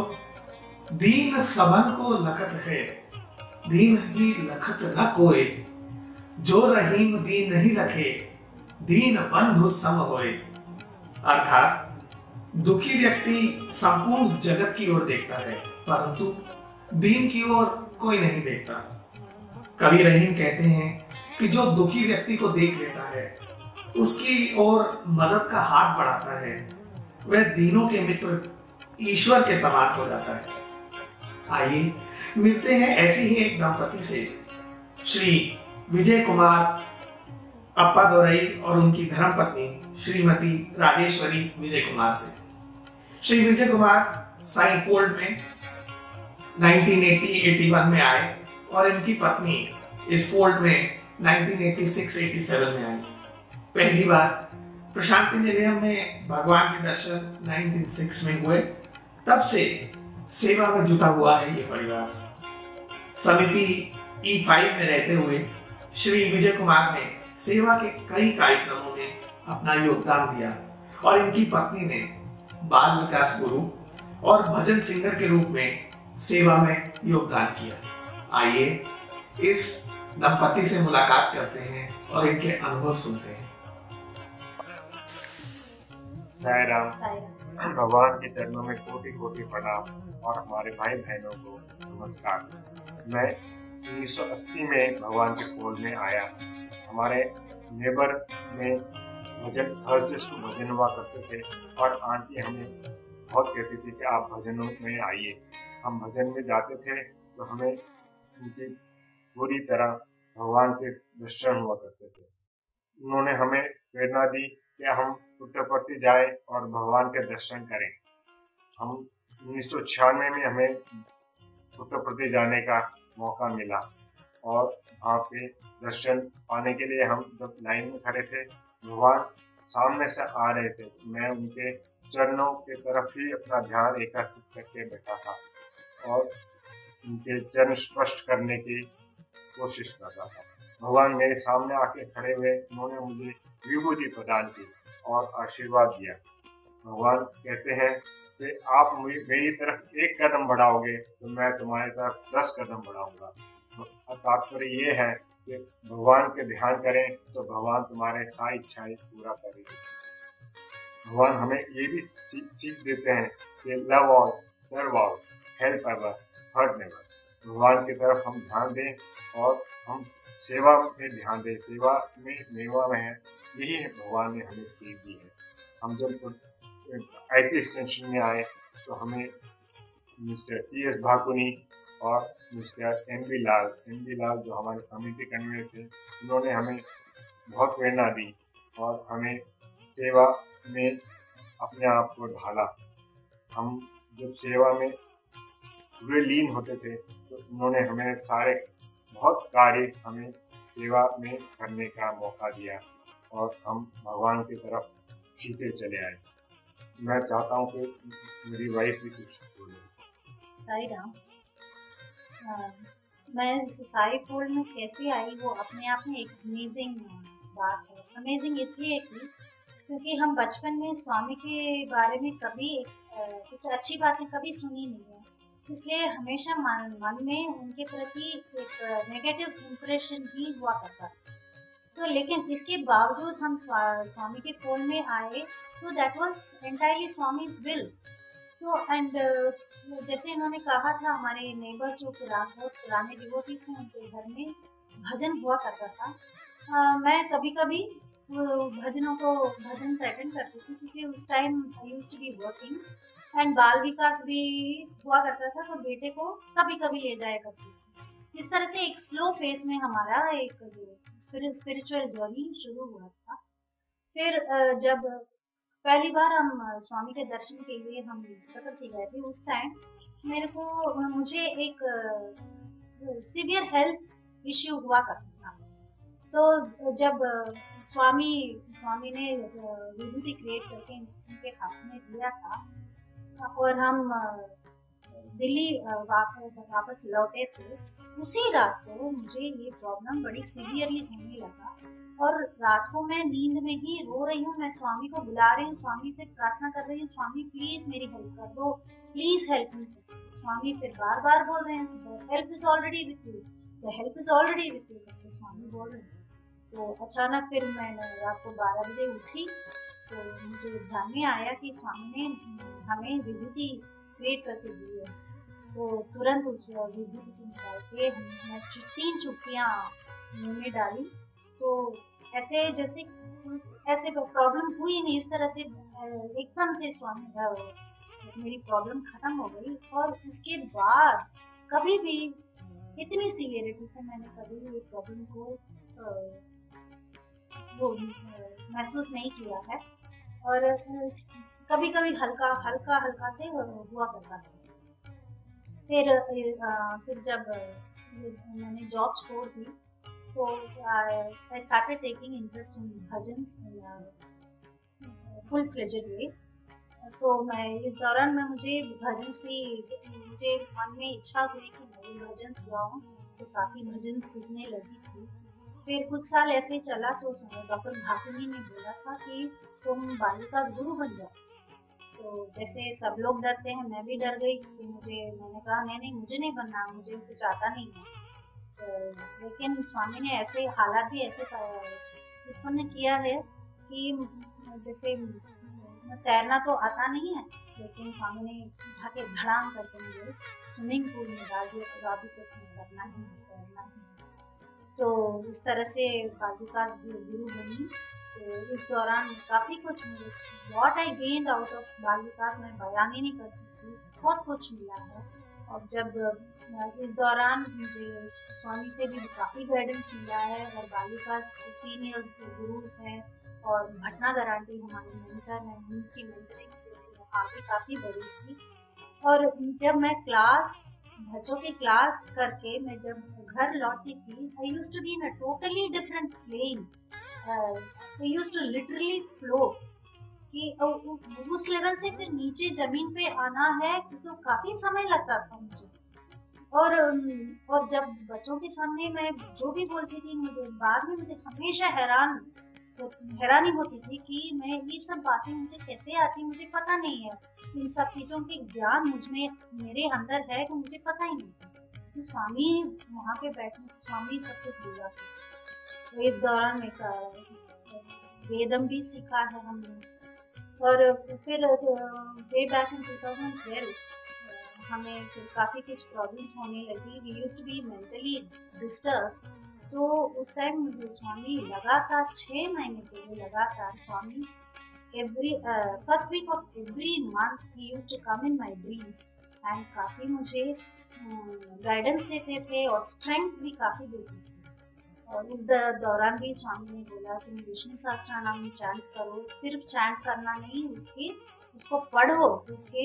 दीन सबन को लखत है, दीन ही लखत न कोई, जो रहीम दीन नहीं रखे, दीन बंधु सम होए, अर्थात दुखी व्यक्ति संपूर्ण जगत की ओर देखता है परंतु दीन की ओर कोई नहीं देखता। कवि रहीम कहते हैं कि जो दुखी व्यक्ति को देख लेता है, उसकी ओर मदद का हाथ बढ़ाता है, वह दीनों के मित्र ईश्वर के समान हो जाता है। आइए मिलते हैं ऐसे ही एक दंपति से, श्री विजय कुमार अप्पा दोरई और उनकी धर्मपत्नी श्रीमती राजेश्वरी विजय कुमार से। श्री विजय कुमार साई फोल्ड में नाइनटीन एटी इक्यासी में आए और इनकी पत्नी इस फोल्ड में नाइनटीन एटी सिक्स सत्तासी में आई। पहली बार प्रशांति निलयम में भगवान के दर्शन नाइनटीन ओ सिक्स में हुए। तब से सेवा में जुटा हुआ है ये परिवार। समिति ई फाइव में रहते हुए श्री विजय कुमार ने सेवा के कई कार्यक्रमों में अपना योगदान दिया और इनकी पत्नी ने बाल विकास गुरु और भजन सिंगर के रूप में सेवा में योगदान किया। आइए इस दंपति से मुलाकात करते हैं और इनके अनुभव सुनते हैं। साई राम। भगवान के चरणों में कोटि कोटि प्रणाम और हमारे भाई बहनों को नमस्कार। मैं उन्नीस सौ अस्सी में भगवान के फोल्ड में आया। हमारे नेबर में भजन थर्सडेज को भजन हुआ करते थे और आंटी हमें बहुत कहती थी कि आप भजनों में आइए। हम भजन में जाते थे तो हमें उनकी पूरी तरह भगवान के दर्शन हुआ करते थे। उन्होंने हमें प्रेरणा दी कि हम पुट्टपर्ती जाए और भगवान के दर्शन करें। हम उन्नीस सौ छियानवे में हमें पुट्टपर्ती जाने का मौका मिला और वहाँ पे दर्शन पाने के लिए हम जब लाइन में खड़े थे, भगवान सामने से आ रहे थे। मैं उनके चरणों के तरफ ही अपना ध्यान एकत्रित करके बैठा था और उनके चरण स्पर्श करने की कोशिश कर रहा था। भगवान मेरे सामने आके खड़े हुए, उन्होंने मुझे विभूति प्रदान की और आशीर्वाद दिया। भगवान कहते हैं कि आप मेरी तरफ एक कदम बढ़ाओगे तो मैं तुम्हारी तरफ दस कदम बढ़ाऊंगा। तात्पर्य ये है कि भगवान के ध्यान करें तो भगवान तुम्हारे सारी इच्छाएं पूरा करेंगे। भगवान हमें ये भी सीख देते हैं कि love all, serve all, help ever, hurt never. भगवान की तरफ हम ध्यान दें और हम सेवा में ध्यान दें। सेवा में मेवा में है, यही है भगवान ने हमें सीख दी है। हम जब आई टी एक्सटेंशन में आए तो हमें मिस्टर टी एस भाकुनी और mister M B Lal M B Lal जो हमारे कम्युनिटी कन्वीनर थे, उन्होंने हमें बहुत प्रेरणा दी और हमें सेवा में अपने आप को ढाला। हम जब सेवा में पूरे लीन होते थे तो उन्होंने हमें सारे बहुत कार्य हमें सेवा में करने का मौका दिया और हम भगवान की तरफ खींचे चले आए। मैं चाहता हूँ कि मेरी वाइफ भी कुछ बोले। साई राम। मैं साई फोल्ड में कैसे आई वो अपने आप में एक अमेजिंग बात है। अमेजिंग इसलिए कि क्योंकि हम बचपन में स्वामी के बारे में कभी कुछ अच्छी बातें कभी सुनी नहीं है, इसलिए हमेशा मन मन में उनके प्रति एक नेगेटिव इम्प्रेशन ही हुआ करता। तो लेकिन इसके बावजूद हम स्वा, स्वामी के फोल्ड में आए तो that was entirely Swami's will. तो एंड जैसे इन्होंने कहा था, हमारे नेबर्स जो पुराने पुराने डिवोटीज थे उनके घर में भजन हुआ करता था। आ, मैं कभी कभी भजनों को भजन से अटेंड करती थी क्योंकि उस time I used to be working and Bal Vikas भी हुआ करता था, तो बेटे को कभी कभी ले जाया करती थी। इस तरह से एक स्लो पेस में हमारा एक स्पिरिचुअल जर्नी शुरू हुआ था। फिर जब पहली बार हम स्वामी के दर्शन के लिए हम प्रकृति गए थे, उस टाइम मेरे को मुझे एक सीवियर हेल्थ इश्यू हुआ करता था। तो जब स्वामी स्वामी ने विभूति क्रिएट करके उनके हाथ में दिया था और हम दिल्ली वापस लौटे थे, उसी रात को मुझे ये प्रॉब्लम बड़ी सीवियरली होने लगा और रात को मैं नींद में ही रो रही हूँ। मैं स्वामी को बुला रही हूँ, स्वामी से प्रार्थना कर रही हूँ, स्वामी प्लीज मेरी हेल्प कर दो, प्लीज हेल्प मी। स्वामी फिर बार बार बोल रहे हैं, help is already with you, the help is already with you. Swami बोल रहे हैं। तो अचानक फिर मैं रात को बारह बजे उठी तो मुझे ध्यान में आया कि स्वामी ने हमें विभूति क्रिएट करके दी है। तो तुरंत उस विभूति को निकाल के मैं तीन चुटकियाँ मुँह में डाली। तो ऐसे जैसे ऐसे प्रॉब्लम हुई नहीं, इस तरह से एकदम से स्वामी मेरी प्रॉब्लम खत्म हो गई। और उसके बाद कभी भी इतनी सीवियरिटी से मैंने कभी भी प्रॉब्लम को वो महसूस नहीं किया है। और कभी कभी हल्का हल्का हल्का से हुआ करता था। फिर फिर जब मैंने जॉब छोड़ दी तो I started taking interest in bhajans full fledged way. तो मैं इस दौरान में मुझे भजन्स भी मुझे मन में इच्छा हुई कि मैं भजन्स गाऊं, तो काफ़ी भजन सीखने लगी थी। फिर कुछ साल ऐसे चला तो डॉक्टर भाकुनी ने बोला था कि तुम बालिका गुरु बन जाओ। तो जैसे सब लोग डरते हैं, मैं भी डर गई कि मुझे मैंने कहा नहीं नहीं मुझे नहीं बनना, मुझे कुछ आता नहीं है। तो लेकिन स्वामी ने ऐसे हालात भी ऐसे उत्पन्न किया है कि जैसे तैरना तो आता नहीं है, लेकिन स्वामी ने उठा के धड़ाम करके मुझे स्विमिंग पूल में डाल दिया। तो अभी तो करना ही है, तैरना ही है। तो इस तरह से बालिका गुरु बनी। तो इस दौरान काफ़ी कुछ मुझे what I gained out of Bal Vikas मैं बयान ही नहीं कर सकती, बहुत कुछ मिला है। और जब इस दौरान मुझे स्वामी से भी काफ़ी गाइडेंस मिला है। और बाल विकास सीनियर गुरुज हैं और भटनागर आंटी हमारी मेंटर हैं, उनकी मेंटरिंग से आगे काफ़ी बड़ी थी। और जब मैं क्लास बच्चों की क्लास करके मैं जब घर लौटती थी, I used to be in a totally different plane. I used to literally flow कि उस लेवल से फिर नीचे जमीन पे आना है तो काफी समय लगता था मुझे। और और जब बच्चों के सामने मैं जो भी बोलती थी, मुझे बाद में मुझे हमेशा हैरान हैरानी होती थी कि मैं ये सब बातें मुझे कैसे आती, मुझे पता नहीं है। इन सब चीज़ों के ज्ञान मुझ में मेरे अंदर है कि मुझे पता ही नहीं। तो स्वामी वहाँ पे बैठने स्वामी सब कुछ दिया। तो इस दौरान में वेदम भी सीखा है हमने। और फिर way back in two thousand twelve हमें फिर काफ़ी कुछ प्रॉब्लम्स होने लगी। We used to be mentally disturb. तो उस टाइम मुझे स्वामी लगातार छः महीने के लिए लगातार Swami every first week of every month he used to come in my dreams and काफ़ी मुझे गाइडेंस देते थे और स्ट्रेंथ भी काफ़ी देते थे। और उस दौरान भी स्वामी ने बोला कि विष्णु सहस्त्रनाम चैंट करो, सिर्फ चैंट करना नहीं, उसके उसको पढ़ो, उसके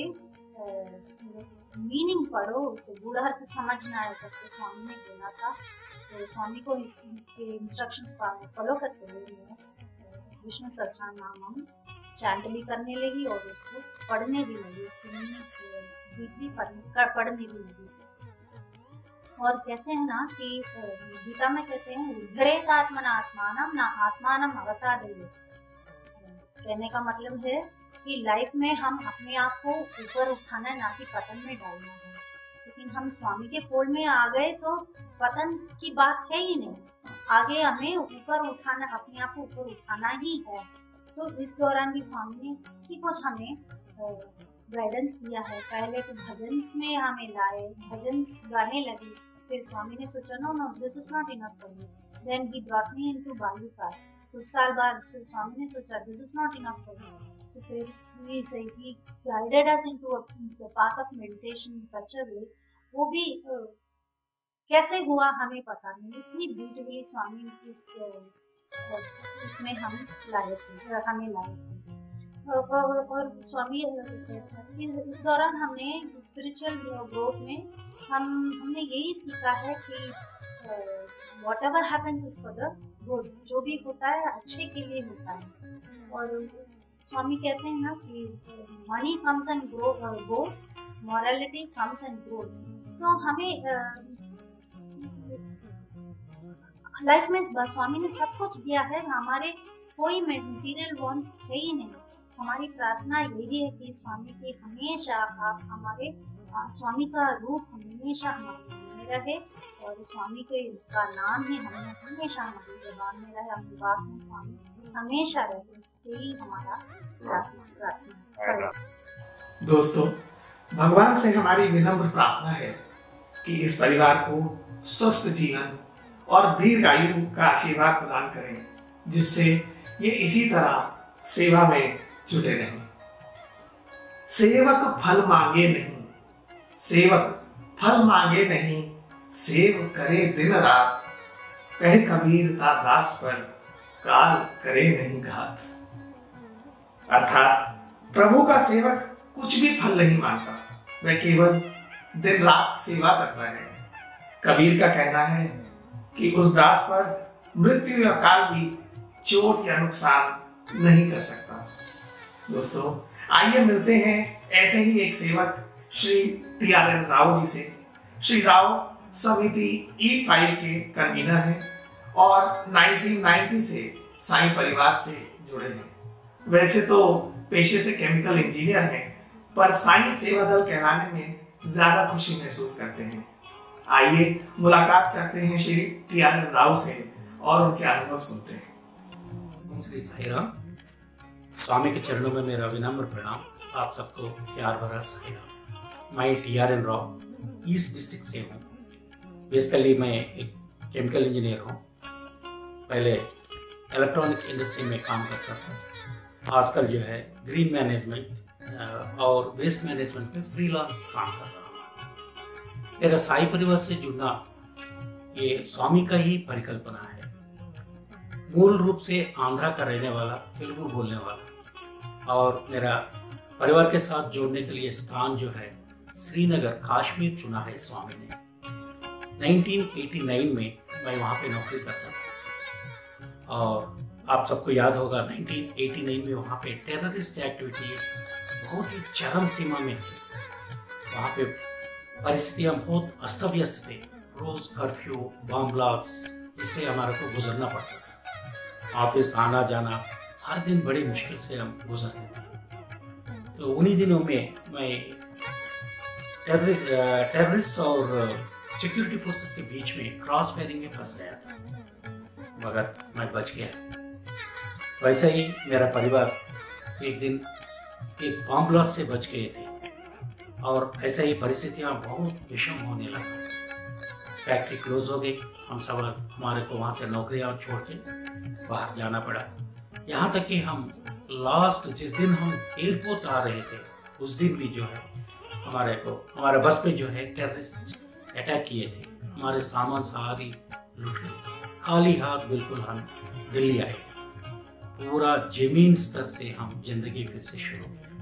मीनिंग पढ़ो, उसको गूढ़ अर्थ समझना है करके स्वामी ने बोला था। तो स्वामी को इसके इंस्ट्रक्शंस फॉलो करते हुए मैं विष्णु सहस्त्रनाम चैंट भी करने लगी और उसको पढ़ने भी लगी, उसकी मीनिंग डीपली पढ़ने भी लगी। और कहते हैं ना कि गीता में कहते हैं उद्धरेत आत्मना आत्मानम ना आत्मानम अवसादयेत। कहने का मतलब है कि लाइफ में हम अपने आप को ऊपर उठाना ना कि पतन में डालना है। लेकिन हम स्वामी के फोल्ड में आ गए तो पतन की बात है ही नहीं, आगे हमें ऊपर उठाना, अपने आप को ऊपर उठाना ही है। तो इस दौरान भी स्वामी ने कि कुछ हमें गाइडेंस दिया है। पहले तो भजन्स में हमें लाए, भजन्स गाने लगे। फिर स्वामी ने सोचा no no this is not enough for me, then he brought me into Bal Vikas. कुछ साल बाद स्वामी ने सोचा this is not enough for me, तो फिर ही से he guided us into the path of meditation in such a way. वो भी uh, कैसे हुआ हमें पता नहीं, इतनी ब्यूटीफुली स्वामी उस uh, उसमें हम लाए थे, हमें लाए थे। और, और स्वामी इस दौरान हमने स्पिरिचुअल ग्रोथ में हम हमने यही सीखा है कि whatever happens is for the good, जो भी होता है अच्छे के लिए होता है। और स्वामी कहते हैं ना कि money comes and goes, morality comes and grows. तो हमें लाइफ में स्वामी ने सब कुछ दिया है, हमारे कोई मटेरियल वांट्स है ही नहीं। हमारी प्रार्थना यही है कि स्वामी की हमेशा आप हमारे स्वामी का रूप हमेशा हमारे में रहे और स्वामी के का नाम ही हमें हमेशा हमारी जबान में रहे, हम दिमाग में स्वामी हमेशा रहे, यही हमारा प्रार्थना प्रार्थना। दोस्तों, भगवान से हमारी विनम्र प्रार्थना है कि इस परिवार को स्वस्थ जीवन और दीर्घायु का आशीर्वाद प्रदान करें, जिससे ये इसी तरह सेवा में जुटे रहें। सेवक फल मांगे नहीं, सेवक फल मांगे नहीं, सेव करे दिन रात, कहे कबीर ता दास पर काल करे नहीं घात। अर्थात प्रभु का सेवक कुछ भी फल नहीं मांगता, वह केवल दिन रात सेवा करता है। कबीर का कहना है कि उस दास पर मृत्यु या काल भी चोट या नुकसान नहीं कर सकता। दोस्तों, आइए मिलते हैं ऐसे ही एक सेवक Shri T R N Rao ji से। श्री राव समिति ई फाइव के कन्वीनर हैं और उन्नीस सौ नब्बे से साईं परिवार से जुड़े हैं। वैसे तो पेशे से केमिकल इंजीनियर हैं, पर साईं सेवा दल कहलाने में ज्यादा खुशी महसूस करते हैं। आइए मुलाकात करते हैं Shri T R N Rao से और उनके अनुभव सुनते हैं। श्री साईं राम। स्वामी के चरणों में मेरा विनम्र प्रणाम। आप सबको प्यार भरा साईं राम। मैं T R N Rao east district से हूँ। बेसिकली मैं एक केमिकल इंजीनियर हूँ। पहले इलेक्ट्रॉनिक इंडस्ट्री में काम करता था। आजकल जो है ग्रीन मैनेजमेंट और वेस्ट मैनेजमेंट में फ्रीलांस काम कर रहा हूँ। मेरा साईं परिवार से जुड़ना ये स्वामी का ही परिकल्पना है। मूल रूप से आंध्रा का रहने वाला, तेलुगु बोलने वाला, और मेरा परिवार के साथ जोड़ने के लिए स्थान जो है श्रीनगर कश्मीर चुना है स्वामी ने। उन्नीस सौ नवासी में मैं वहाँ पे नौकरी करता था और आप सबको याद होगा उन्नीस सौ नवासी में वहाँ पे टेररिस्ट एक्टिविटीज बहुत ही चरम सीमा में थी। वहाँ पे परिस्थितियाँ बहुत अस्त व्यस्त थे। रोज कर्फ्यू, बम ब्लास्ट, इससे हमारे को गुजरना पड़ता था। ऑफिस आना जाना हर दिन बड़ी मुश्किल से हम गुजरते थे। तो उन्हीं दिनों में मैं टेररिस्ट टेररिस्ट और सिक्योरिटी फोर्सेस के बीच में क्रॉस फायरिंग में फंस गया था, मगर मैं बच गया। वैसे ही मेरा परिवार एक दिन एक बम ब्लास्ट से बच गए थे और ऐसे ही परिस्थितियां बहुत विषम होने लगा। फैक्ट्री क्लोज हो गई, हम सब हमारे को वहाँ से नौकरियां छोड़ के बाहर जाना पड़ा। यहाँ तक कि हम लास्ट जिस दिन हम एयरपोर्ट आ रहे थे उस दिन भी जो है हमारे को हमारे बस पे जो है टेररिस्ट अटैक किए थे। हमारे सामान सारी लूट गए। खाली हाथ बिल्कुल हम दिल्ली आए थे। पूरा जमीन स्तर से हम जिंदगी फिर से शुरू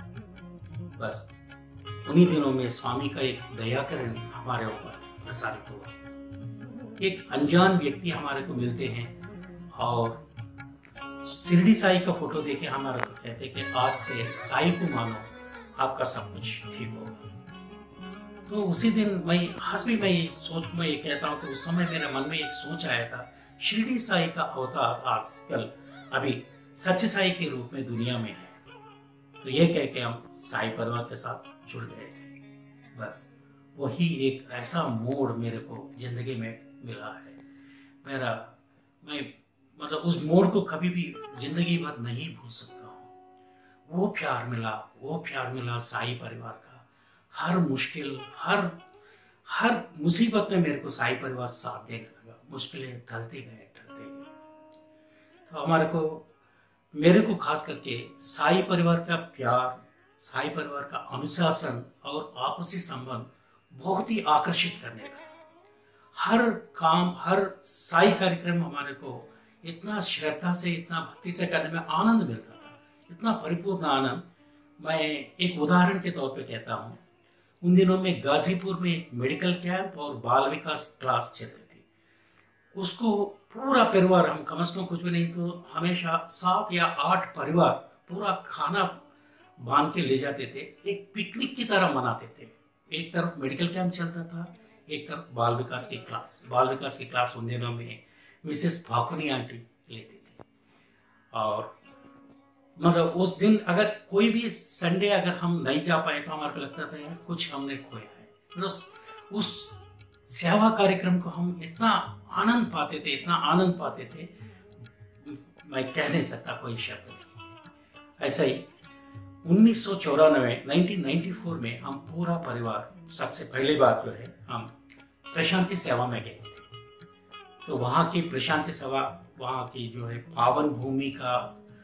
की। बस उन्हीं दिनों में स्वामी का एक दया करण हमारे ऊपर प्रसारित हुआ। एक अनजान व्यक्ति हमारे को मिलते हैं और शिरडी साई का फोटो देके हमारे को कहते कि आज से साई को मानो, आपका सब कुछ ठीक होगा। तो उसी दिन मैं हंस भी मैं ये सोच मैं ये कहता हूँ कि उस समय मेरे मन में एक सोच आया था, शिरडी साई का अवतार आजकल अभी सच्चे साई के रूप में दुनिया में है। तो ये कह के हम साई परिवार के साथ जुड़ गए थे। बस वही एक ऐसा मोड़ मेरे को जिंदगी में मिला है। मेरा मैं मतलब उस मोड़ को कभी भी जिंदगी भर नहीं भूल सकता हूँ। वो प्यार मिला वो प्यार मिला साई परिवार का। हर मुश्किल हर हर मुसीबत में मेरे को साई परिवार साथ देने लगा। मुश्किलें टलते गए टलते गए तो हमारे को मेरे को खास करके साई परिवार का प्यार, साई परिवार का अनुशासन और आपसी संबंध बहुत ही आकर्षित करने लगा। हर काम हर साई कार्यक्रम हमारे को इतना श्रद्धा से इतना भक्ति से करने में आनंद मिलता था, इतना परिपूर्ण आनंद। मैं एक उदाहरण के तौर पे कहता हूँ, उन दिनों में गाजीपुर में एक मेडिकल कैंप और बाल विकास क्लास चलती थी। उसको पूरा परिवार, हम कम से कम कुछ भी नहीं तो हमेशा सात या आठ परिवार पूरा खाना बांध के ले जाते थे। एक पिकनिक की तरह मनाते थे। एक तरफ मेडिकल कैंप चलता था, एक तरफ बाल विकास की क्लास। बाल विकास की क्लास उन दिनों में मिसेस भाकुनी आंटी लेती थी। और मतलब उस दिन अगर कोई भी संडे अगर हम नहीं जा पाए तो हमारे को लगता था यार कुछ हमने खोया है। मतलब उस सेवा कार्यक्रम को हम इतना आनंद पाते थे, इतना आनंद पाते थे, मैं कह नहीं सकता कोई शब्द नहीं। ऐसा ही उन्नीस सौ चौरानवे नाइनटीन नाइंटी फोर में हम पूरा परिवार, सबसे पहली बात जो है, हम प्रशांति सेवा में गए थे। तो वहाँ की प्रशांति सेवा, वहाँ की जो है पावन भूमि का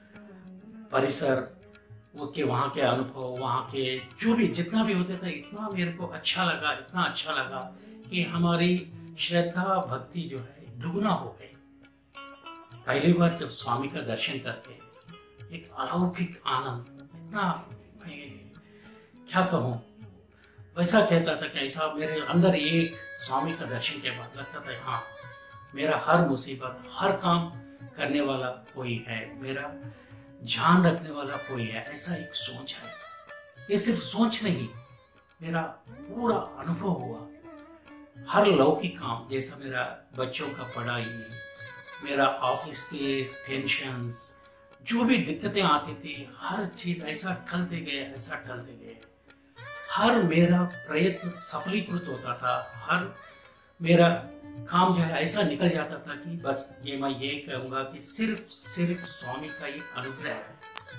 परिसर, उसके वहाँ के अनुभव, वहाँ के जो भी जितना भी होता था, इतना मेरे को अच्छा लगा, इतना अच्छा लगा कि हमारी श्रद्धा भक्ति जो है दुगना हो गई। पहली बार जब स्वामी का दर्शन करके एक अलौकिक आनंद, इतना मैं क्या कहूँ, वैसा कहता था कि ऐसा मेरे अंदर एक स्वामी का दर्शन के बाद लगता था हाँ, मेरा हर मुसीबत, हर काम करने वाला कोई है, मेरा ध्यान रखने वाला कोई है, ऐसा एक सोच है। ये सिर्फ सोच नहीं, मेरा पूरा अनुभव हुआ। हर लौकिक काम, जैसा मेरा बच्चों का पढ़ाई, मेरा ऑफिस के टेंशन्स, जो भी दिक्कतें आती थी, हर चीज ऐसा टलते गए, ऐसा टलते गए। हर मेरा प्रयत्न सफलीकृत होता था, हर मेरा काम जो है ऐसा निकल जाता था कि बस ये मैं ये कहूँगा कि सिर्फ सिर्फ स्वामी का ही अनुग्रह है।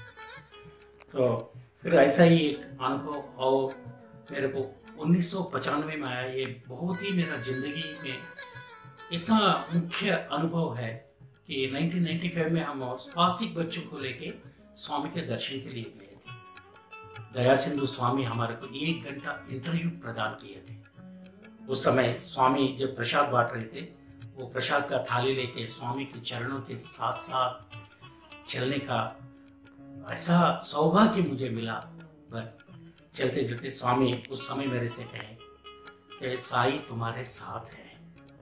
तो फिर ऐसा ही एक अनुभव और मेरे को उन्नीस सौ पचानवे में आया। ये बहुत ही मेरा जिंदगी में इतना मुख्य अनुभव है कि नाइनटीन नाइंटी फाइव में हम स्पास्टिक बच्चों को लेके स्वामी के दर्शन के लिए गए थे। दया सिंधु स्वामी हमारे को एक घंटा इंटरव्यू प्रदान किए थे। उस समय स्वामी जब प्रसाद बांट रहे थे, वो प्रसाद का थाली लेके स्वामी के चरणों के साथ साथ चलने का ऐसा सौभाग्य मुझे मिला। बस चलते चलते स्वामी उस समय मेरे से कहे कि साई तुम्हारे साथ है।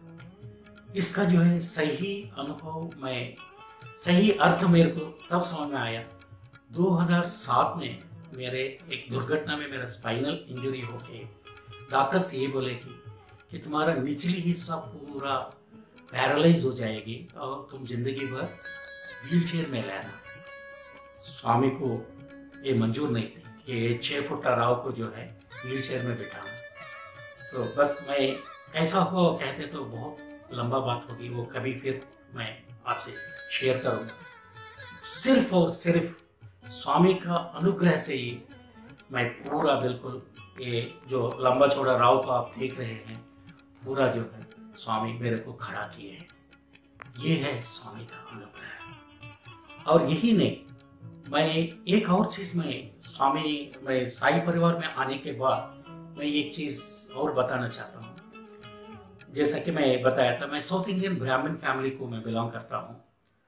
इसका जो है सही अनुभव, मैं सही अर्थ मेरे को तब समझ में आया। दो हज़ार सात में मेरे एक दुर्घटना में मेरा स्पाइनल इंजरी हो गई। डॉक्टर्स ये बोले कि कि तुम्हारा निचली हिस्सा पूरा पैरालाइज हो जाएगी और तुम जिंदगी भर व्हील चेयर में रहना। स्वामी को ये मंजूर नहीं थी कि छः फुटा राव को जो है व्हील चेयर में बिठाना। तो बस मैं कैसा हो कहते तो बहुत लंबा बात होगी, वो कभी फिर मैं आपसे शेयर करूँगा। सिर्फ और सिर्फ स्वामी का अनुग्रह से ही मैं पूरा बिल्कुल ये जो लंबा चौड़ा राव को आप देख रहे हैं, पूरा जो है स्वामी मेरे को खड़ा किए हैं। ये है स्वामी का अनुग्रह। और यही नहीं, मैं एक और चीज में स्वामी मैं साई परिवार में आने के बाद मैं एक चीज और बताना चाहता हूँ। जैसा कि मैं बताया था, मैं साउथ इंडियन ब्राह्मण फैमिली को मैं बिलोंग करता हूँ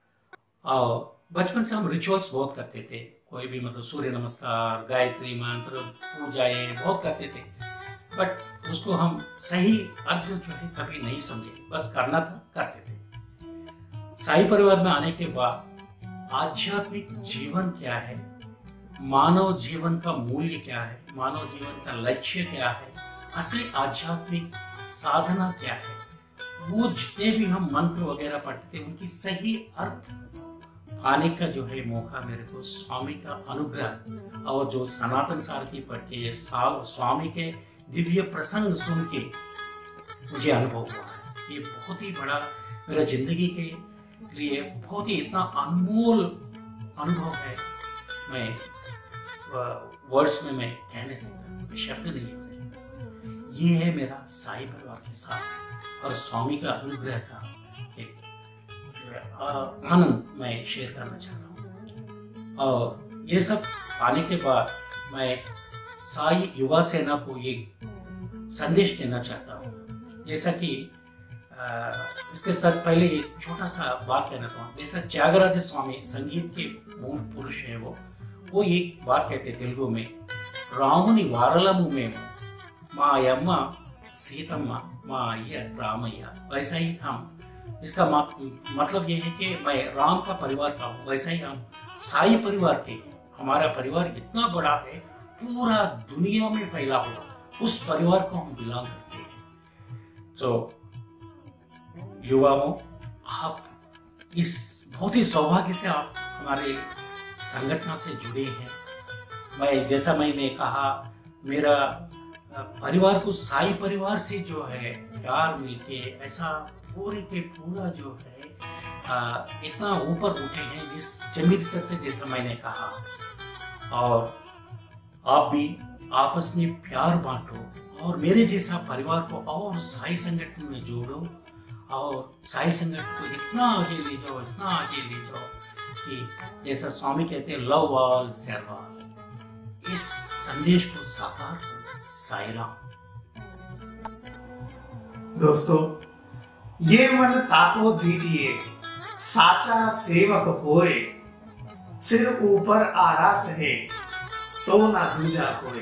और बचपन से हम रिचुअल्स बहुत करते थे। कोई भी मतलब सूर्य नमस्कार, गायत्री मंत्र, पूजाएं बहुत करते थे, बट उसको हम सही अर्थ जो है कभी नहीं समझे, बस करना था, करते थे। साई परिवार में आने के बाद आध्यात्मिक जीवन क्या है, मानव जीवन का मूल्य क्या है, मानव जीवन का लक्ष्य क्या है, असली आध्यात्मिक साधना क्या है, वो जितने भी हम मंत्र वगैरह पढ़ते थे उनकी सही अर्थ पाने का जो है मौका मेरे को स्वामी का अनुग्रह और जो सनातन सारथी पढ़ के स्वामी के दिव्य प्रसंग सुन के मुझे अनुभव हुआ है। ये बहुत ही बड़ा मेरा जिंदगी के लिए बहुत ही इतना अनमोल अनुभव है, मैं वर्ड्स में मैं कह नहीं सकता, शब्द नहीं हो सकते। ये है मेरा साई परिवार के साथ और स्वामी का अनुग्रह का एक आनंद मैं शेयर करना चाहता हूँ। और ये सब पाने के बाद मैं साई युवा सेना को ये संदेश देना चाहता हूँ। जैसा कि आ, इसके साथ पहले एक छोटा सा बात कहना चाहूँ। जैसा त्यागराज स्वामी संगीत के मूल पुरुष है, वो वो एक बात कहते तेलुगु में, रामुनि वारलमु में मायम्मा सीतम्मा माय रामैया। वैसा ही हम, इसका मतलब ये है कि मैं राम का परिवार का हूँ, वैसा ही हम साई परिवार के हैं। हमारा परिवार इतना बड़ा है, पूरा दुनिया में फैला हुआ, उस परिवार को हम बिलोंग करते हैं। तो युवाओं, आप इस बहुत ही सौभाग्य से आप हमारे संगठन से जुड़े हैं। मैं जैसा मैंने कहा, मेरा परिवार को साई परिवार से जो है प्यार मिलके ऐसा पूरे के पूरा जो है आ, इतना ऊपर उठे हैं जिस जमीर सर से जैसा मैंने कहा। और आप भी आपस में प्यार बांटो और मेरे जैसा परिवार को और साई संगठन में जोड़ो और साई संगठन को इतना आगे ले जाओ, इतना आगे ले जाओ कि जैसा स्वामी कहते हैं लव ऑल सर्व ऑल। इस संदेश को साकार करो। साई राम। दोस्तों, ये मन ताको दीजिए साचा सेवक होए, सिर ऊपर आरास है तो ना दूजा होए।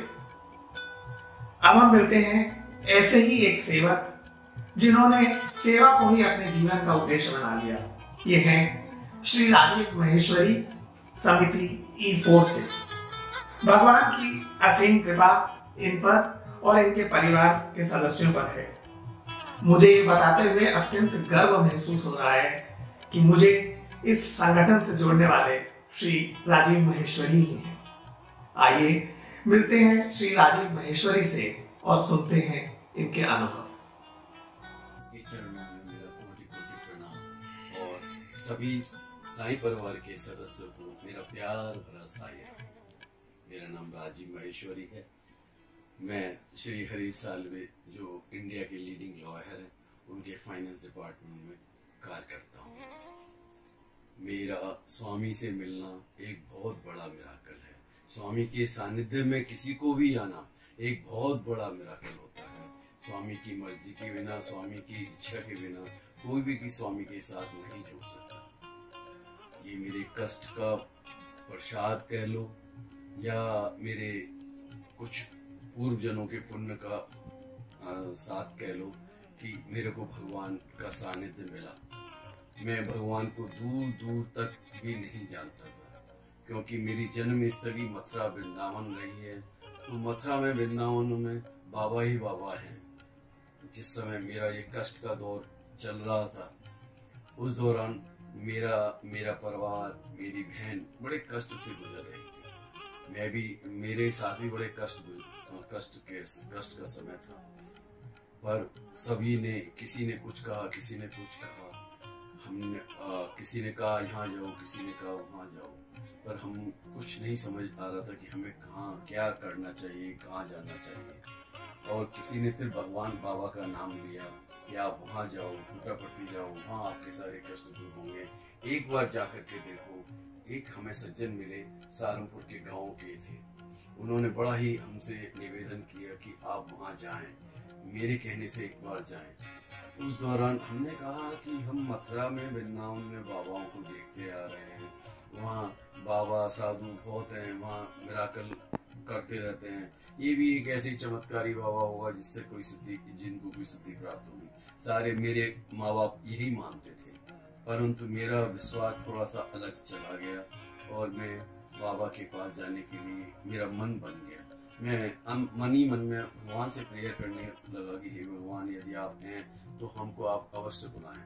अब हम मिलते हैं ऐसे ही एक सेवक जिन्होंने सेवा को ही अपने जीवन का उद्देश्य बना लिया। ये हैं श्री राजीव महेश्वरी समिति ई फोर से। भगवान की असीम कृपा इन पर और इनके परिवार के सदस्यों पर है। मुझे ये बताते हुए अत्यंत गर्व महसूस हो रहा है कि मुझे इस संगठन से जोड़ने वाले श्री राजीव महेश्वरी ही हैं। आइए मिलते हैं श्री राजीव महेश्वरी से और सुनते हैं इनके अनुभव। चरणों में मेरा कोटि कोटि प्रणाम और सभी साई परिवार के सदस्यों को मेरा प्यार भरा साई राम। मेरा नाम राजीव महेश्वरी है। मैं श्री हरी साल्वे जो इंडिया के लीडिंग लॉयर हैं उनके फाइनेंस डिपार्टमेंट में कार्य करता हूँ। मेरा स्वामी से मिलना एक बहुत बड़ा मिराकल है। स्वामी के सानिध्य में किसी को भी आना एक बहुत बड़ा मिराकल होता है। स्वामी की मर्जी के बिना, स्वामी की इच्छा के बिना कोई भी की स्वामी के साथ नहीं जुड़ सकता। ये मेरे कष्ट का प्रसाद कह लो या मेरे कुछ पूर्व जनों के पुण्य का आ, साथ कह लो कि मेरे को भगवान का सानिध्य मिला। मैं भगवान को दूर दूर तक भी नहीं जानता था क्योंकि मेरी जन्म स्थली मथुरा वृंदावन रही है। तो मथुरा में वृंदावन में बाबा ही बाबा हैं। जिस समय मेरा ये कष्ट का दौर चल रहा था उस दौरान मेरा मेरा परिवार, मेरी बहन बड़े कष्ट से गुजर रही थी। मैं भी, मेरे साथ भी बड़े कष्ट कष्ट के कष्ट का समय था। पर सभी ने, किसी ने कुछ कहा, किसी ने कुछ कहा। हमने आ, किसी ने कहा यहाँ जाओ, किसी ने कहा वहाँ जाओ, पर हम कुछ नहीं समझ आ रहा था कि हमें कहाँ क्या करना चाहिए, कहाँ जाना चाहिए। और किसी ने फिर भगवान बाबा का नाम लिया कि आप वहाँ जाओ, पुट्टापर्थी जाओ, वहाँ आपके सारे कष्ट दूर होंगे। एक बार जाकर के देखो। एक हमें सज्जन मिले, सहारनपुर के गाँव के थे। उन्होंने बड़ा ही हमसे निवेदन किया कि आप वहाँ जाएं, मेरे कहने से एक बार जाएं। उस दौरान हमने कहा कि हम मथुरा में, वृंदावन में बाबाओं को देखते आ रहे हैं। वहाँ बाबा साधु बहुत हैं, वहाँ मिराकल करते रहते हैं। ये भी एक ऐसे चमत्कारी बाबा होगा जिससे कोई सिद्धि, जिनको कोई सिद्धि प्राप्त होगी। सारे मेरे माँ बाप यही मानते थे, परंतु मेरा विश्वास थोड़ा सा अलग चला गया और मैं बाबा के पास जाने के लिए मेरा मन बन गया। मैं मन ही मन में भगवान से प्रेयर करने लगा कि हे भगवान, यदि आप हैं तो हमको आप अवश्य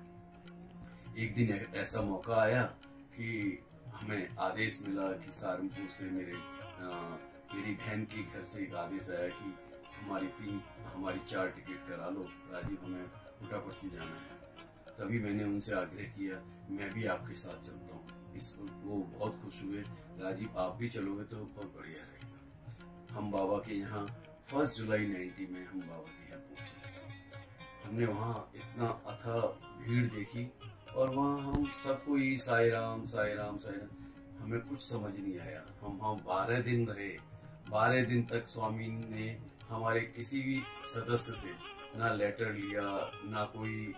बुलाएं। एक दिन ऐसा मौका आया कि हमें आदेश मिला कि सहारनपुर से मेरे आ, मेरी बहन के घर से एक आदेश आया कि हमारी तीन हमारी चार टिकट करा लो राजीव, हमें पुट्टापर्थी जाना है। तभी मैंने उनसे आग्रह किया मैं भी आपके साथ चलता हूँ। इस वो बहुत खुश हुए, राजीव आप भी चलोगे तो बहुत बढ़िया रहेगा। हम बाबा के यहाँ फर्स्ट जुलाई नाइन्टी में हम बाबा के यहाँ पहुंचे। हमने वहाँ इतना अथाह भीड़ देखी और वहाँ हम सबको ही साई राम साई राम साई राम, हमें कुछ समझ नहीं आया। हम वहाँ बारह दिन रहे। बारह दिन तक स्वामी ने हमारे किसी भी सदस्य से ना लेटर लिया, ना कोई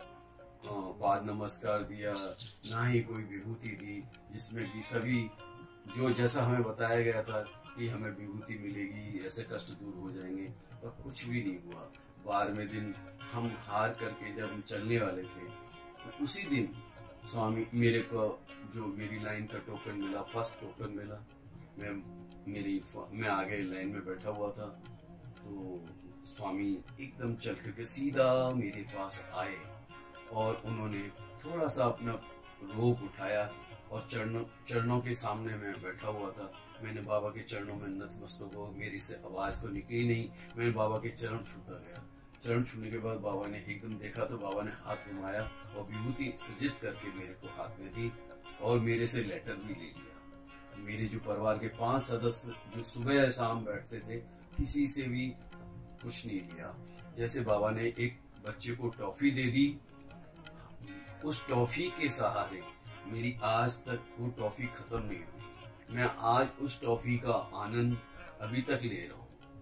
पाद नमस्कार दिया, ना ही कोई विभूति दी, जिसमें कि सभी जो जैसा हमें बताया गया था कि हमें विभूति मिलेगी, ऐसे कष्ट दूर हो जाएंगे, पर कुछ भी नहीं हुआ। बारहवें दिन हम हार करके जब हम चलने वाले थे तो उसी दिन स्वामी मेरे को जो मेरी लाइन का टोकन मिला, फर्स्ट टोकन मिला। मैं मेरी मैं आगे लाइन में बैठा हुआ था तो स्वामी एकदम चल करके सीधा मेरे पास आए और उन्होंने थोड़ा सा अपना रोप उठाया और चरणों चरणों के सामने मैं बैठा हुआ था। मैंने बाबा के चरणों में नतमस्तक हो, मेरी से आवाज तो निकली नहीं, मैंने बाबा के चरण छूता गया। चरण छूने के बाद बाबा ने एकदम देखा तो बाबा ने हाथ घुमाया और विभूति सृजित करके मेरे को हाथ में दी और मेरे से लेटर भी ले लिया। मेरे जो परिवार के पांच सदस्य जो सुबह या शाम बैठते थे, किसी से भी कुछ नहीं लिया। जैसे बाबा ने एक बच्चे को टॉफी दे दी, उस टॉफी के सहारे मेरी आज तक वो टॉफी खत्म नहीं हुई। मैं आज उस टॉफी का आनंद अभी तक ले रहा हूँ।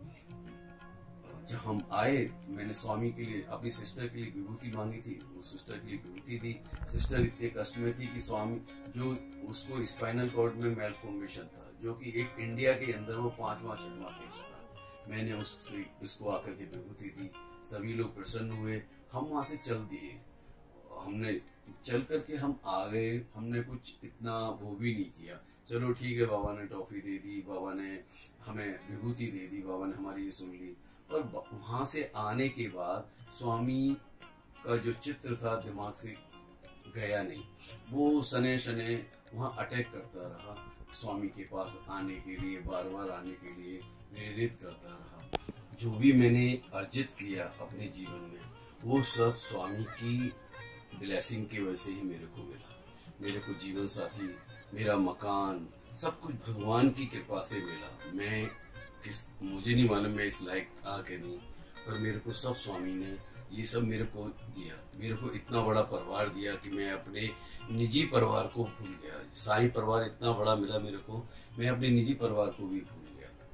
जब हम आए, मैंने स्वामी के लिए, अपनी सिस्टर के लिए विभूति मांगी थी, उस सिस्टर के लिए विभूति दी। सिस्टर इतने कष्ट में थी कि स्वामी, जो उसको स्पाइनल कॉर्ड में मेलफॉर्मेशन था, जो कि एक इंडिया के अंदर वो पांचवा छठवां केस था। मैंने उससे इसको आकर के विभूति दी, सभी लोग प्रसन्न हुए। हम वहां से चल दिए, हमने चल करके हम आ गए। हमने कुछ इतना वो भी नहीं किया, चलो ठीक है, बाबा ने टॉफी दे दी, बाबा ने हमें विभूति दे दी, बाबा ने हमारी ये सुन ली। और वहां से आने के बाद स्वामी का जो चित्र था दिमाग से गया नहीं, वो सने शने वहां अटैक करता रहा। स्वामी के पास आने के लिए, बार बार आने के लिए प्रेरित करता रहा। जो भी मैंने अर्जित किया अपने जीवन में, वो सब स्वामी की ब्लेसिंग की वजह से ही मेरे को मिला। मेरे को जीवन साथी, मेरा मकान, सब कुछ भगवान की कृपा से मिला। मैं किस मुझे नहीं मालूम मैं इस लायक था कि नहीं, पर मेरे को सब स्वामी ने ये सब मेरे को दिया। मेरे को इतना बड़ा परिवार दिया कि मैं अपने निजी परिवार को भूल गया। साईं परिवार इतना बड़ा मिला मेरे को, मैं अपने निजी परिवार को भी भूल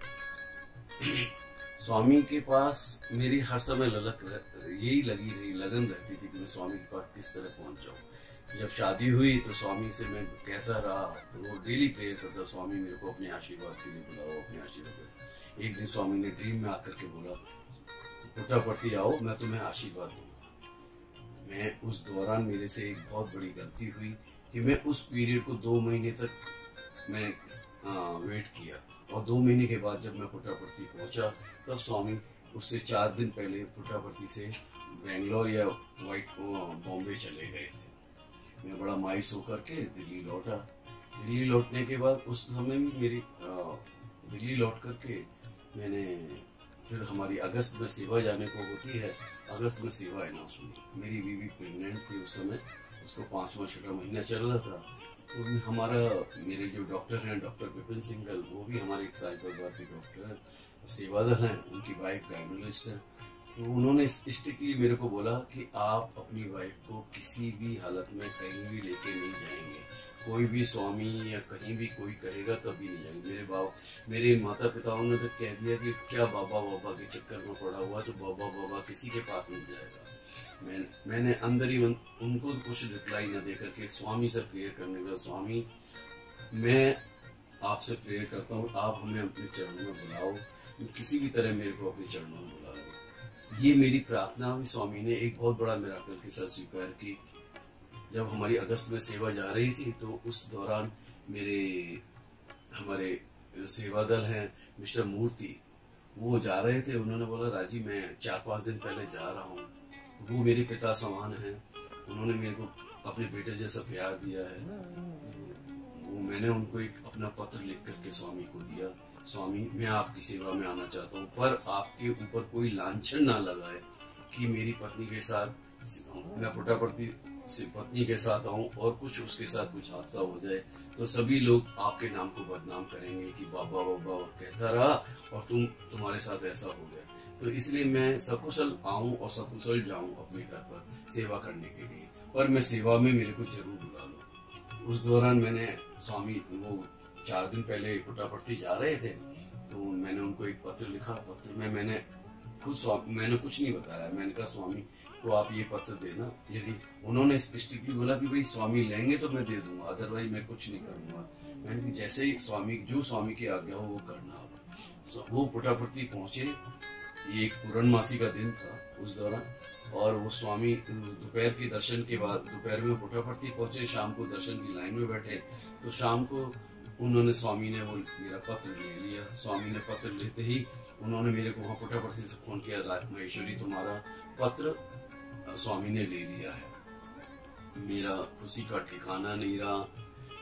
गया। स्वामी के पास मेरी हर समय ललक यही लगी रही, लगन रहती थी कि मैं स्वामी के पास किस तरह पहुंच जाऊं। जब शादी हुई तो स्वामी से मैं कहता रहा, वो डेली प्रेयर करता, स्वामी मेरे को अपने आशीर्वाद के लिए बुलाओ, अपने आशीर्वाद। एक दिन स्वामी ने ड्रीम में आकर के बोला, पुट्टापर्थी आओ, मैं तुम्हें आशीर्वाद दूंगा। मैं उस दौरान मेरे से एक बहुत बड़ी गलती हुई कि मैं उस पीरियड को दो महीने तक मैं आ, वेट किया, और दो महीने के बाद जब मैं पुट्टापर्थी पहुंचा तब स्वामी उससे चार दिन पहले पुट्टापर्थी से बेंगलोर या वाइट बॉम्बे चले गए थे। मैं बड़ा मायूस होकर के दिल्ली लौटा। दिल्ली लौटने के बाद उस समय में मेरी आ, दिल्ली लौट करके मैंने फिर हमारी अगस्त में सेवा जाने को होती है, अगस्त में सेवा अनाउंस हुई। मेरी बीवी प्रेग्नेंट थी उस समय, उसको पांचवा छठा महीना चल रहा था। तो हमारा मेरे जो डॉक्टर हैं, डॉक्टर विपिन सिंघल, वो भी हमारे एक साई परिवार के डॉक्टर हैं, सेवादल हैं, उनकी वाइफ गायनोलॉजिस्ट है। तो उन्होंने स्ट्रिक्टली मेरे को बोला कि आप अपनी वाइफ को किसी भी हालत में कहीं भी लेके नहीं जाएंगे, कोई भी स्वामी या कहीं भी कोई कहेगा तभी नहीं जाएंगे। मेरे बाबा, मेरे माता पिताओं ने तो कह दिया कि क्या बाबा बाबा के चक्कर में पड़ा हुआ, तो बाबा बाबा किसी के पास नहीं जाएगा। मैं, मैंने अंदर ही उनको कुछ रिप्लाई न दे करके स्वामी से प्रेयर करने का, स्वामी मैं आपसे प्रेयर करता हूँ, आप हमें अपने चरणों में बुलाओ, किसी भी तरह मेरे को अपने चरणों में बुला लो। ये मेरी प्रार्थना भी स्वामी ने एक बहुत बड़ा मिराकल के साथ स्वीकार की। जब हमारी अगस्त में सेवा जा रही थी तो उस दौरान मेरे हमारे सेवा दल हैं मिस्टर मूर्ति, वो जा रहे थे। उन्होंने बोला, राजी मैं चार पांच दिन पहले जा रहा हूँ। तो वो मेरे पिता समान हैं, उन्होंने मेरे को अपने बेटे जैसा प्यार दिया है। वो मैंने उनको एक अपना पत्र लिख करके स्वामी को दिया, स्वामी मैं आपकी सेवा में आना चाहता हूँ, पर आपके ऊपर कोई लांछन ना लगाए कि मेरी पत्नी के साथ मैं पुट्टापर्थी से पत्नी के साथ आऊं और कुछ उसके साथ कुछ हादसा हो जाए तो सभी लोग आपके नाम को बदनाम करेंगे कि बाबा बाबा कहता रहा और तुम तुम्हारे साथ ऐसा हो गया। तो इसलिए मैं सकुशल आऊं और सकुशल जाऊं अपने घर पर सेवा करने के लिए, पर मैं सेवा में मेरे को जरूर बुला लो। उस दौरान मैंने स्वामी, वो चार दिन पहले पुट्टापर्थी जा रहे थे, तो मैंने उनको एक पत्र लिखा। पत्र में मैंने खुद मैंने कुछ नहीं बताया, मैंने कहा स्वामी तो आप ये पत्र देना। यदि उन्होंने स्ट्रिक्टली बोला कि भाई स्वामी लेंगे तो मैं दे दूंगा, अदरवाइज मैं कुछ नहीं करूंगा। मैंने कि जैसे ही स्वामी, जो स्वामी की आज्ञा हो वो करना आप। वो पुट्टापर्थी पहुंचे, ये एक पूर्णमासी का दिन था उस दौरान, और वो स्वामी दोपहर के दर्शन के बाद, दोपहर में पुट्टापर्थी पहुंचे, शाम को दर्शन की लाइन में बैठे। तो शाम को उन्होंने, स्वामी ने वो मेरा पत्र ले लिया। स्वामी ने पत्र लेते ही उन्होंने मेरे को वहाँ पुट्टापर्थी से फोन किया, महेश्वरी तुम्हारा पत्र स्वामी ने ले लिया है। मेरा खुशी का ठिकाना नहीं रहा।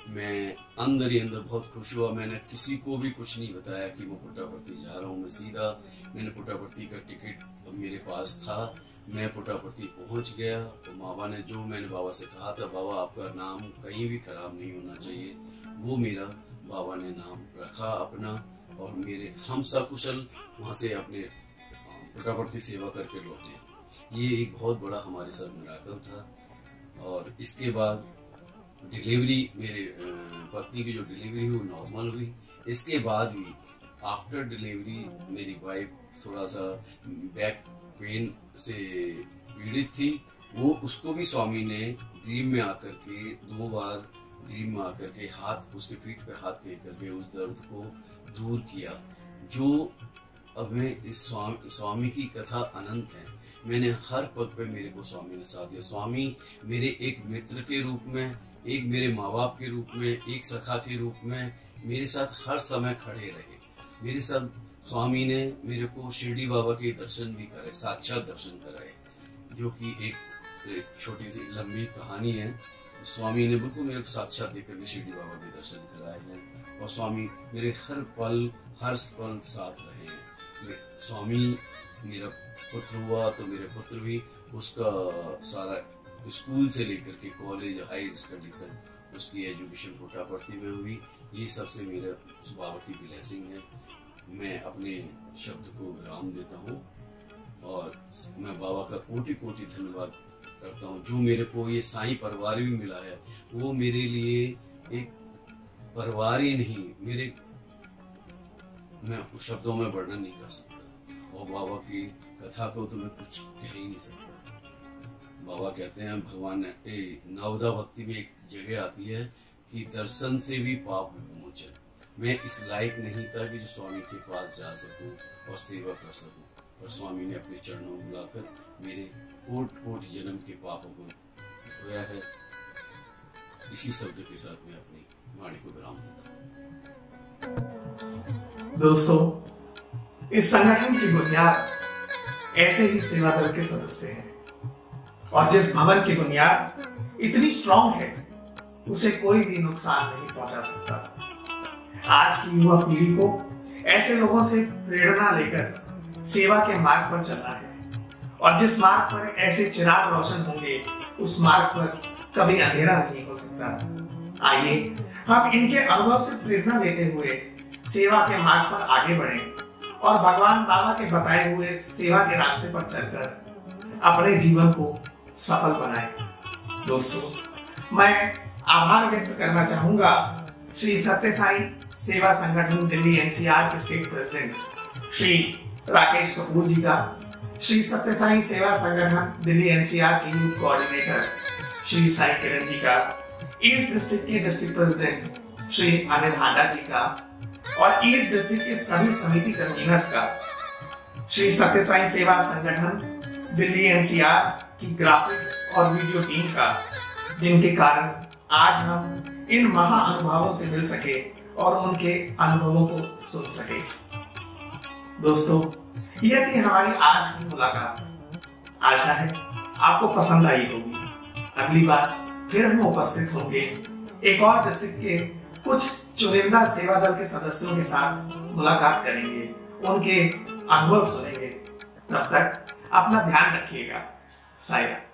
मैं अंदर ही अंदर बहुत खुश हुआ। मैंने किसी को भी कुछ नहीं बताया कि मैं पुट्टापर्थी जा रहा हूँ। मैं सीधा मैंने पुट्टापर्थी का टिकट मेरे पास था, मैं पुट्टापर्थी पहुंच गया। तो बाबा ने जो मैंने बाबा से कहा था, बाबा आपका नाम कहीं भी खराब नहीं होना चाहिए, वो मेरा बाबा ने नाम रखा अपना, और मेरे हम सकुशल वहाँ से अपने पुट्टापर्थी सेवा करके लौटे। ये एक बहुत बड़ा हमारे साथ मिराकल था। और इसके बाद डिलीवरी, मेरे पत्नी की जो डिलीवरी हुई नॉर्मल हुई। इसके बाद भी आफ्टर डिलीवरी मेरी वाइफ थोड़ा सा बैक पेन से पीड़ित थी। वो उसको भी स्वामी ने ड्रीम में आकर के दो बार ड्रीम में आकर के हाथ, उसके पीठ पे हाथ फेंक करके उस दर्द को दूर किया। जो अब मैं इस स्वामी स्वामी की कथा अनंत है। मैंने हर पग पे मेरे को स्वामी ने साथ दिया। स्वामी मेरे एक मित्र के रूप में, एक मेरे माँ बाप के रूप में, एक सखा के रूप में मेरे साथ हर समय खड़े रहे। मेरे साथ स्वामी ने मेरे को शिरडी बाबा के दर्शन भी करे, साक्षात दर्शन कराए, जो कि एक छोटी सी लंबी कहानी है। स्वामी ने बिल्कुल मेरे को साक्षात देकर शिरडी बाबा के दर्शन कराए हैं, और स्वामी मेरे हर पल हर पल साथ रहे हैं। स्वामी मेरा पुत्र हुआ तो मेरे पुत्र भी, उसका सारा स्कूल से लेकर के कॉलेज, हाई स्टडी तक उसकी एजुकेशन पुट्टापर्थी में हुई। ये सबसे मेरे बाबा की ब्लेसिंग है। मैं अपने शब्द को विराम देता हूँ, और मैं बाबा का कोटि कोटि धन्यवाद करता हूँ। जो मेरे को ये साईं परिवार भी मिला है, वो मेरे लिए एक परिवार ही नहीं, मेरे मैं उस शब्दों में वर्णन नहीं कर सकता। और बाबा की कथा को तो मैं कुछ कह ही नहीं सकता। बाबा कहते हैं, भगवान ने नवदा भक्ति में एक जगह आती है कि दर्शन से भी पाप विमोचन। मैं इस लायक नहीं था कि जो स्वामी के पास जा सकूं और सेवा कर सकूं, पर स्वामी ने अपने चरणों में बुलाकर मेरे कोट कोट जन्म के पापों को धोया है। इसी शब्द के साथ मैं अपनी वाणी को विराम देता हूँ। दोस्तों, इस संगठन की बुनियाद ऐसे ही सेवा दल के सदस्य हैं, और जिस भवन की बुनियाद इतनी स्ट्रॉन्ग है, उसे कोई भी नुकसान नहीं पहुंचा सकता। आज की युवा पीढ़ी को ऐसे लोगों से प्रेरणा लेकर सेवा के मार्ग पर चलना है, और जिस मार्ग पर ऐसे चिराग रोशन होंगे, उस मार्ग पर कभी अंधेरा नहीं हो सकता। आइए हम इनके अनुभव से प्रेरणा लेते हुए सेवा के मार्ग पर आगे बढ़ें, और भगवान बाबा के बताए हुए सेवा के रास्ते पर चलकर अपने जीवन को सफल बनाएं। दोस्तों, मैं आभार व्यक्त करना चाहूंगा श्री सत्य साई सेवा संगठन दिल्ली एनसीआर के स्टेट प्रेसिडेंट श्री राकेश कपूर जी का, श्री सत्य साई सेवा संगठन दिल्ली एनसीआर के यूथ कोऑर्डिनेटर श्री साई किरण जी का, ईस्ट डिस्ट्रिक्ट के डिस्ट्रिक्ट प्रेसिडेंट श्री अनिल हांडा जी का, और ईस्ट डिस्ट्रिक्ट के सभी समिति कन्वीनर्स का, श्री सत्य साई सेवा संगठन दिल्ली एनसीआर की ग्राफिक और वीडियो टीम का, जिनके कारण आज हम इन महा अनुभवों से मिल सके और उनके अनुभवों को सुन सके। दोस्तों, यह थी हमारी आज की मुलाकात। आशा है आपको पसंद आई होगी। अगली बार फिर हम उपस्थित होंगे, एक और डिस्ट्रिक्ट के कुछ चुनिंदा सेवा दल के सदस्यों के साथ मुलाकात करेंगे, उनके अनुभव सुनेंगे। तब तक अपना ध्यान रखिएगा। साईं राम।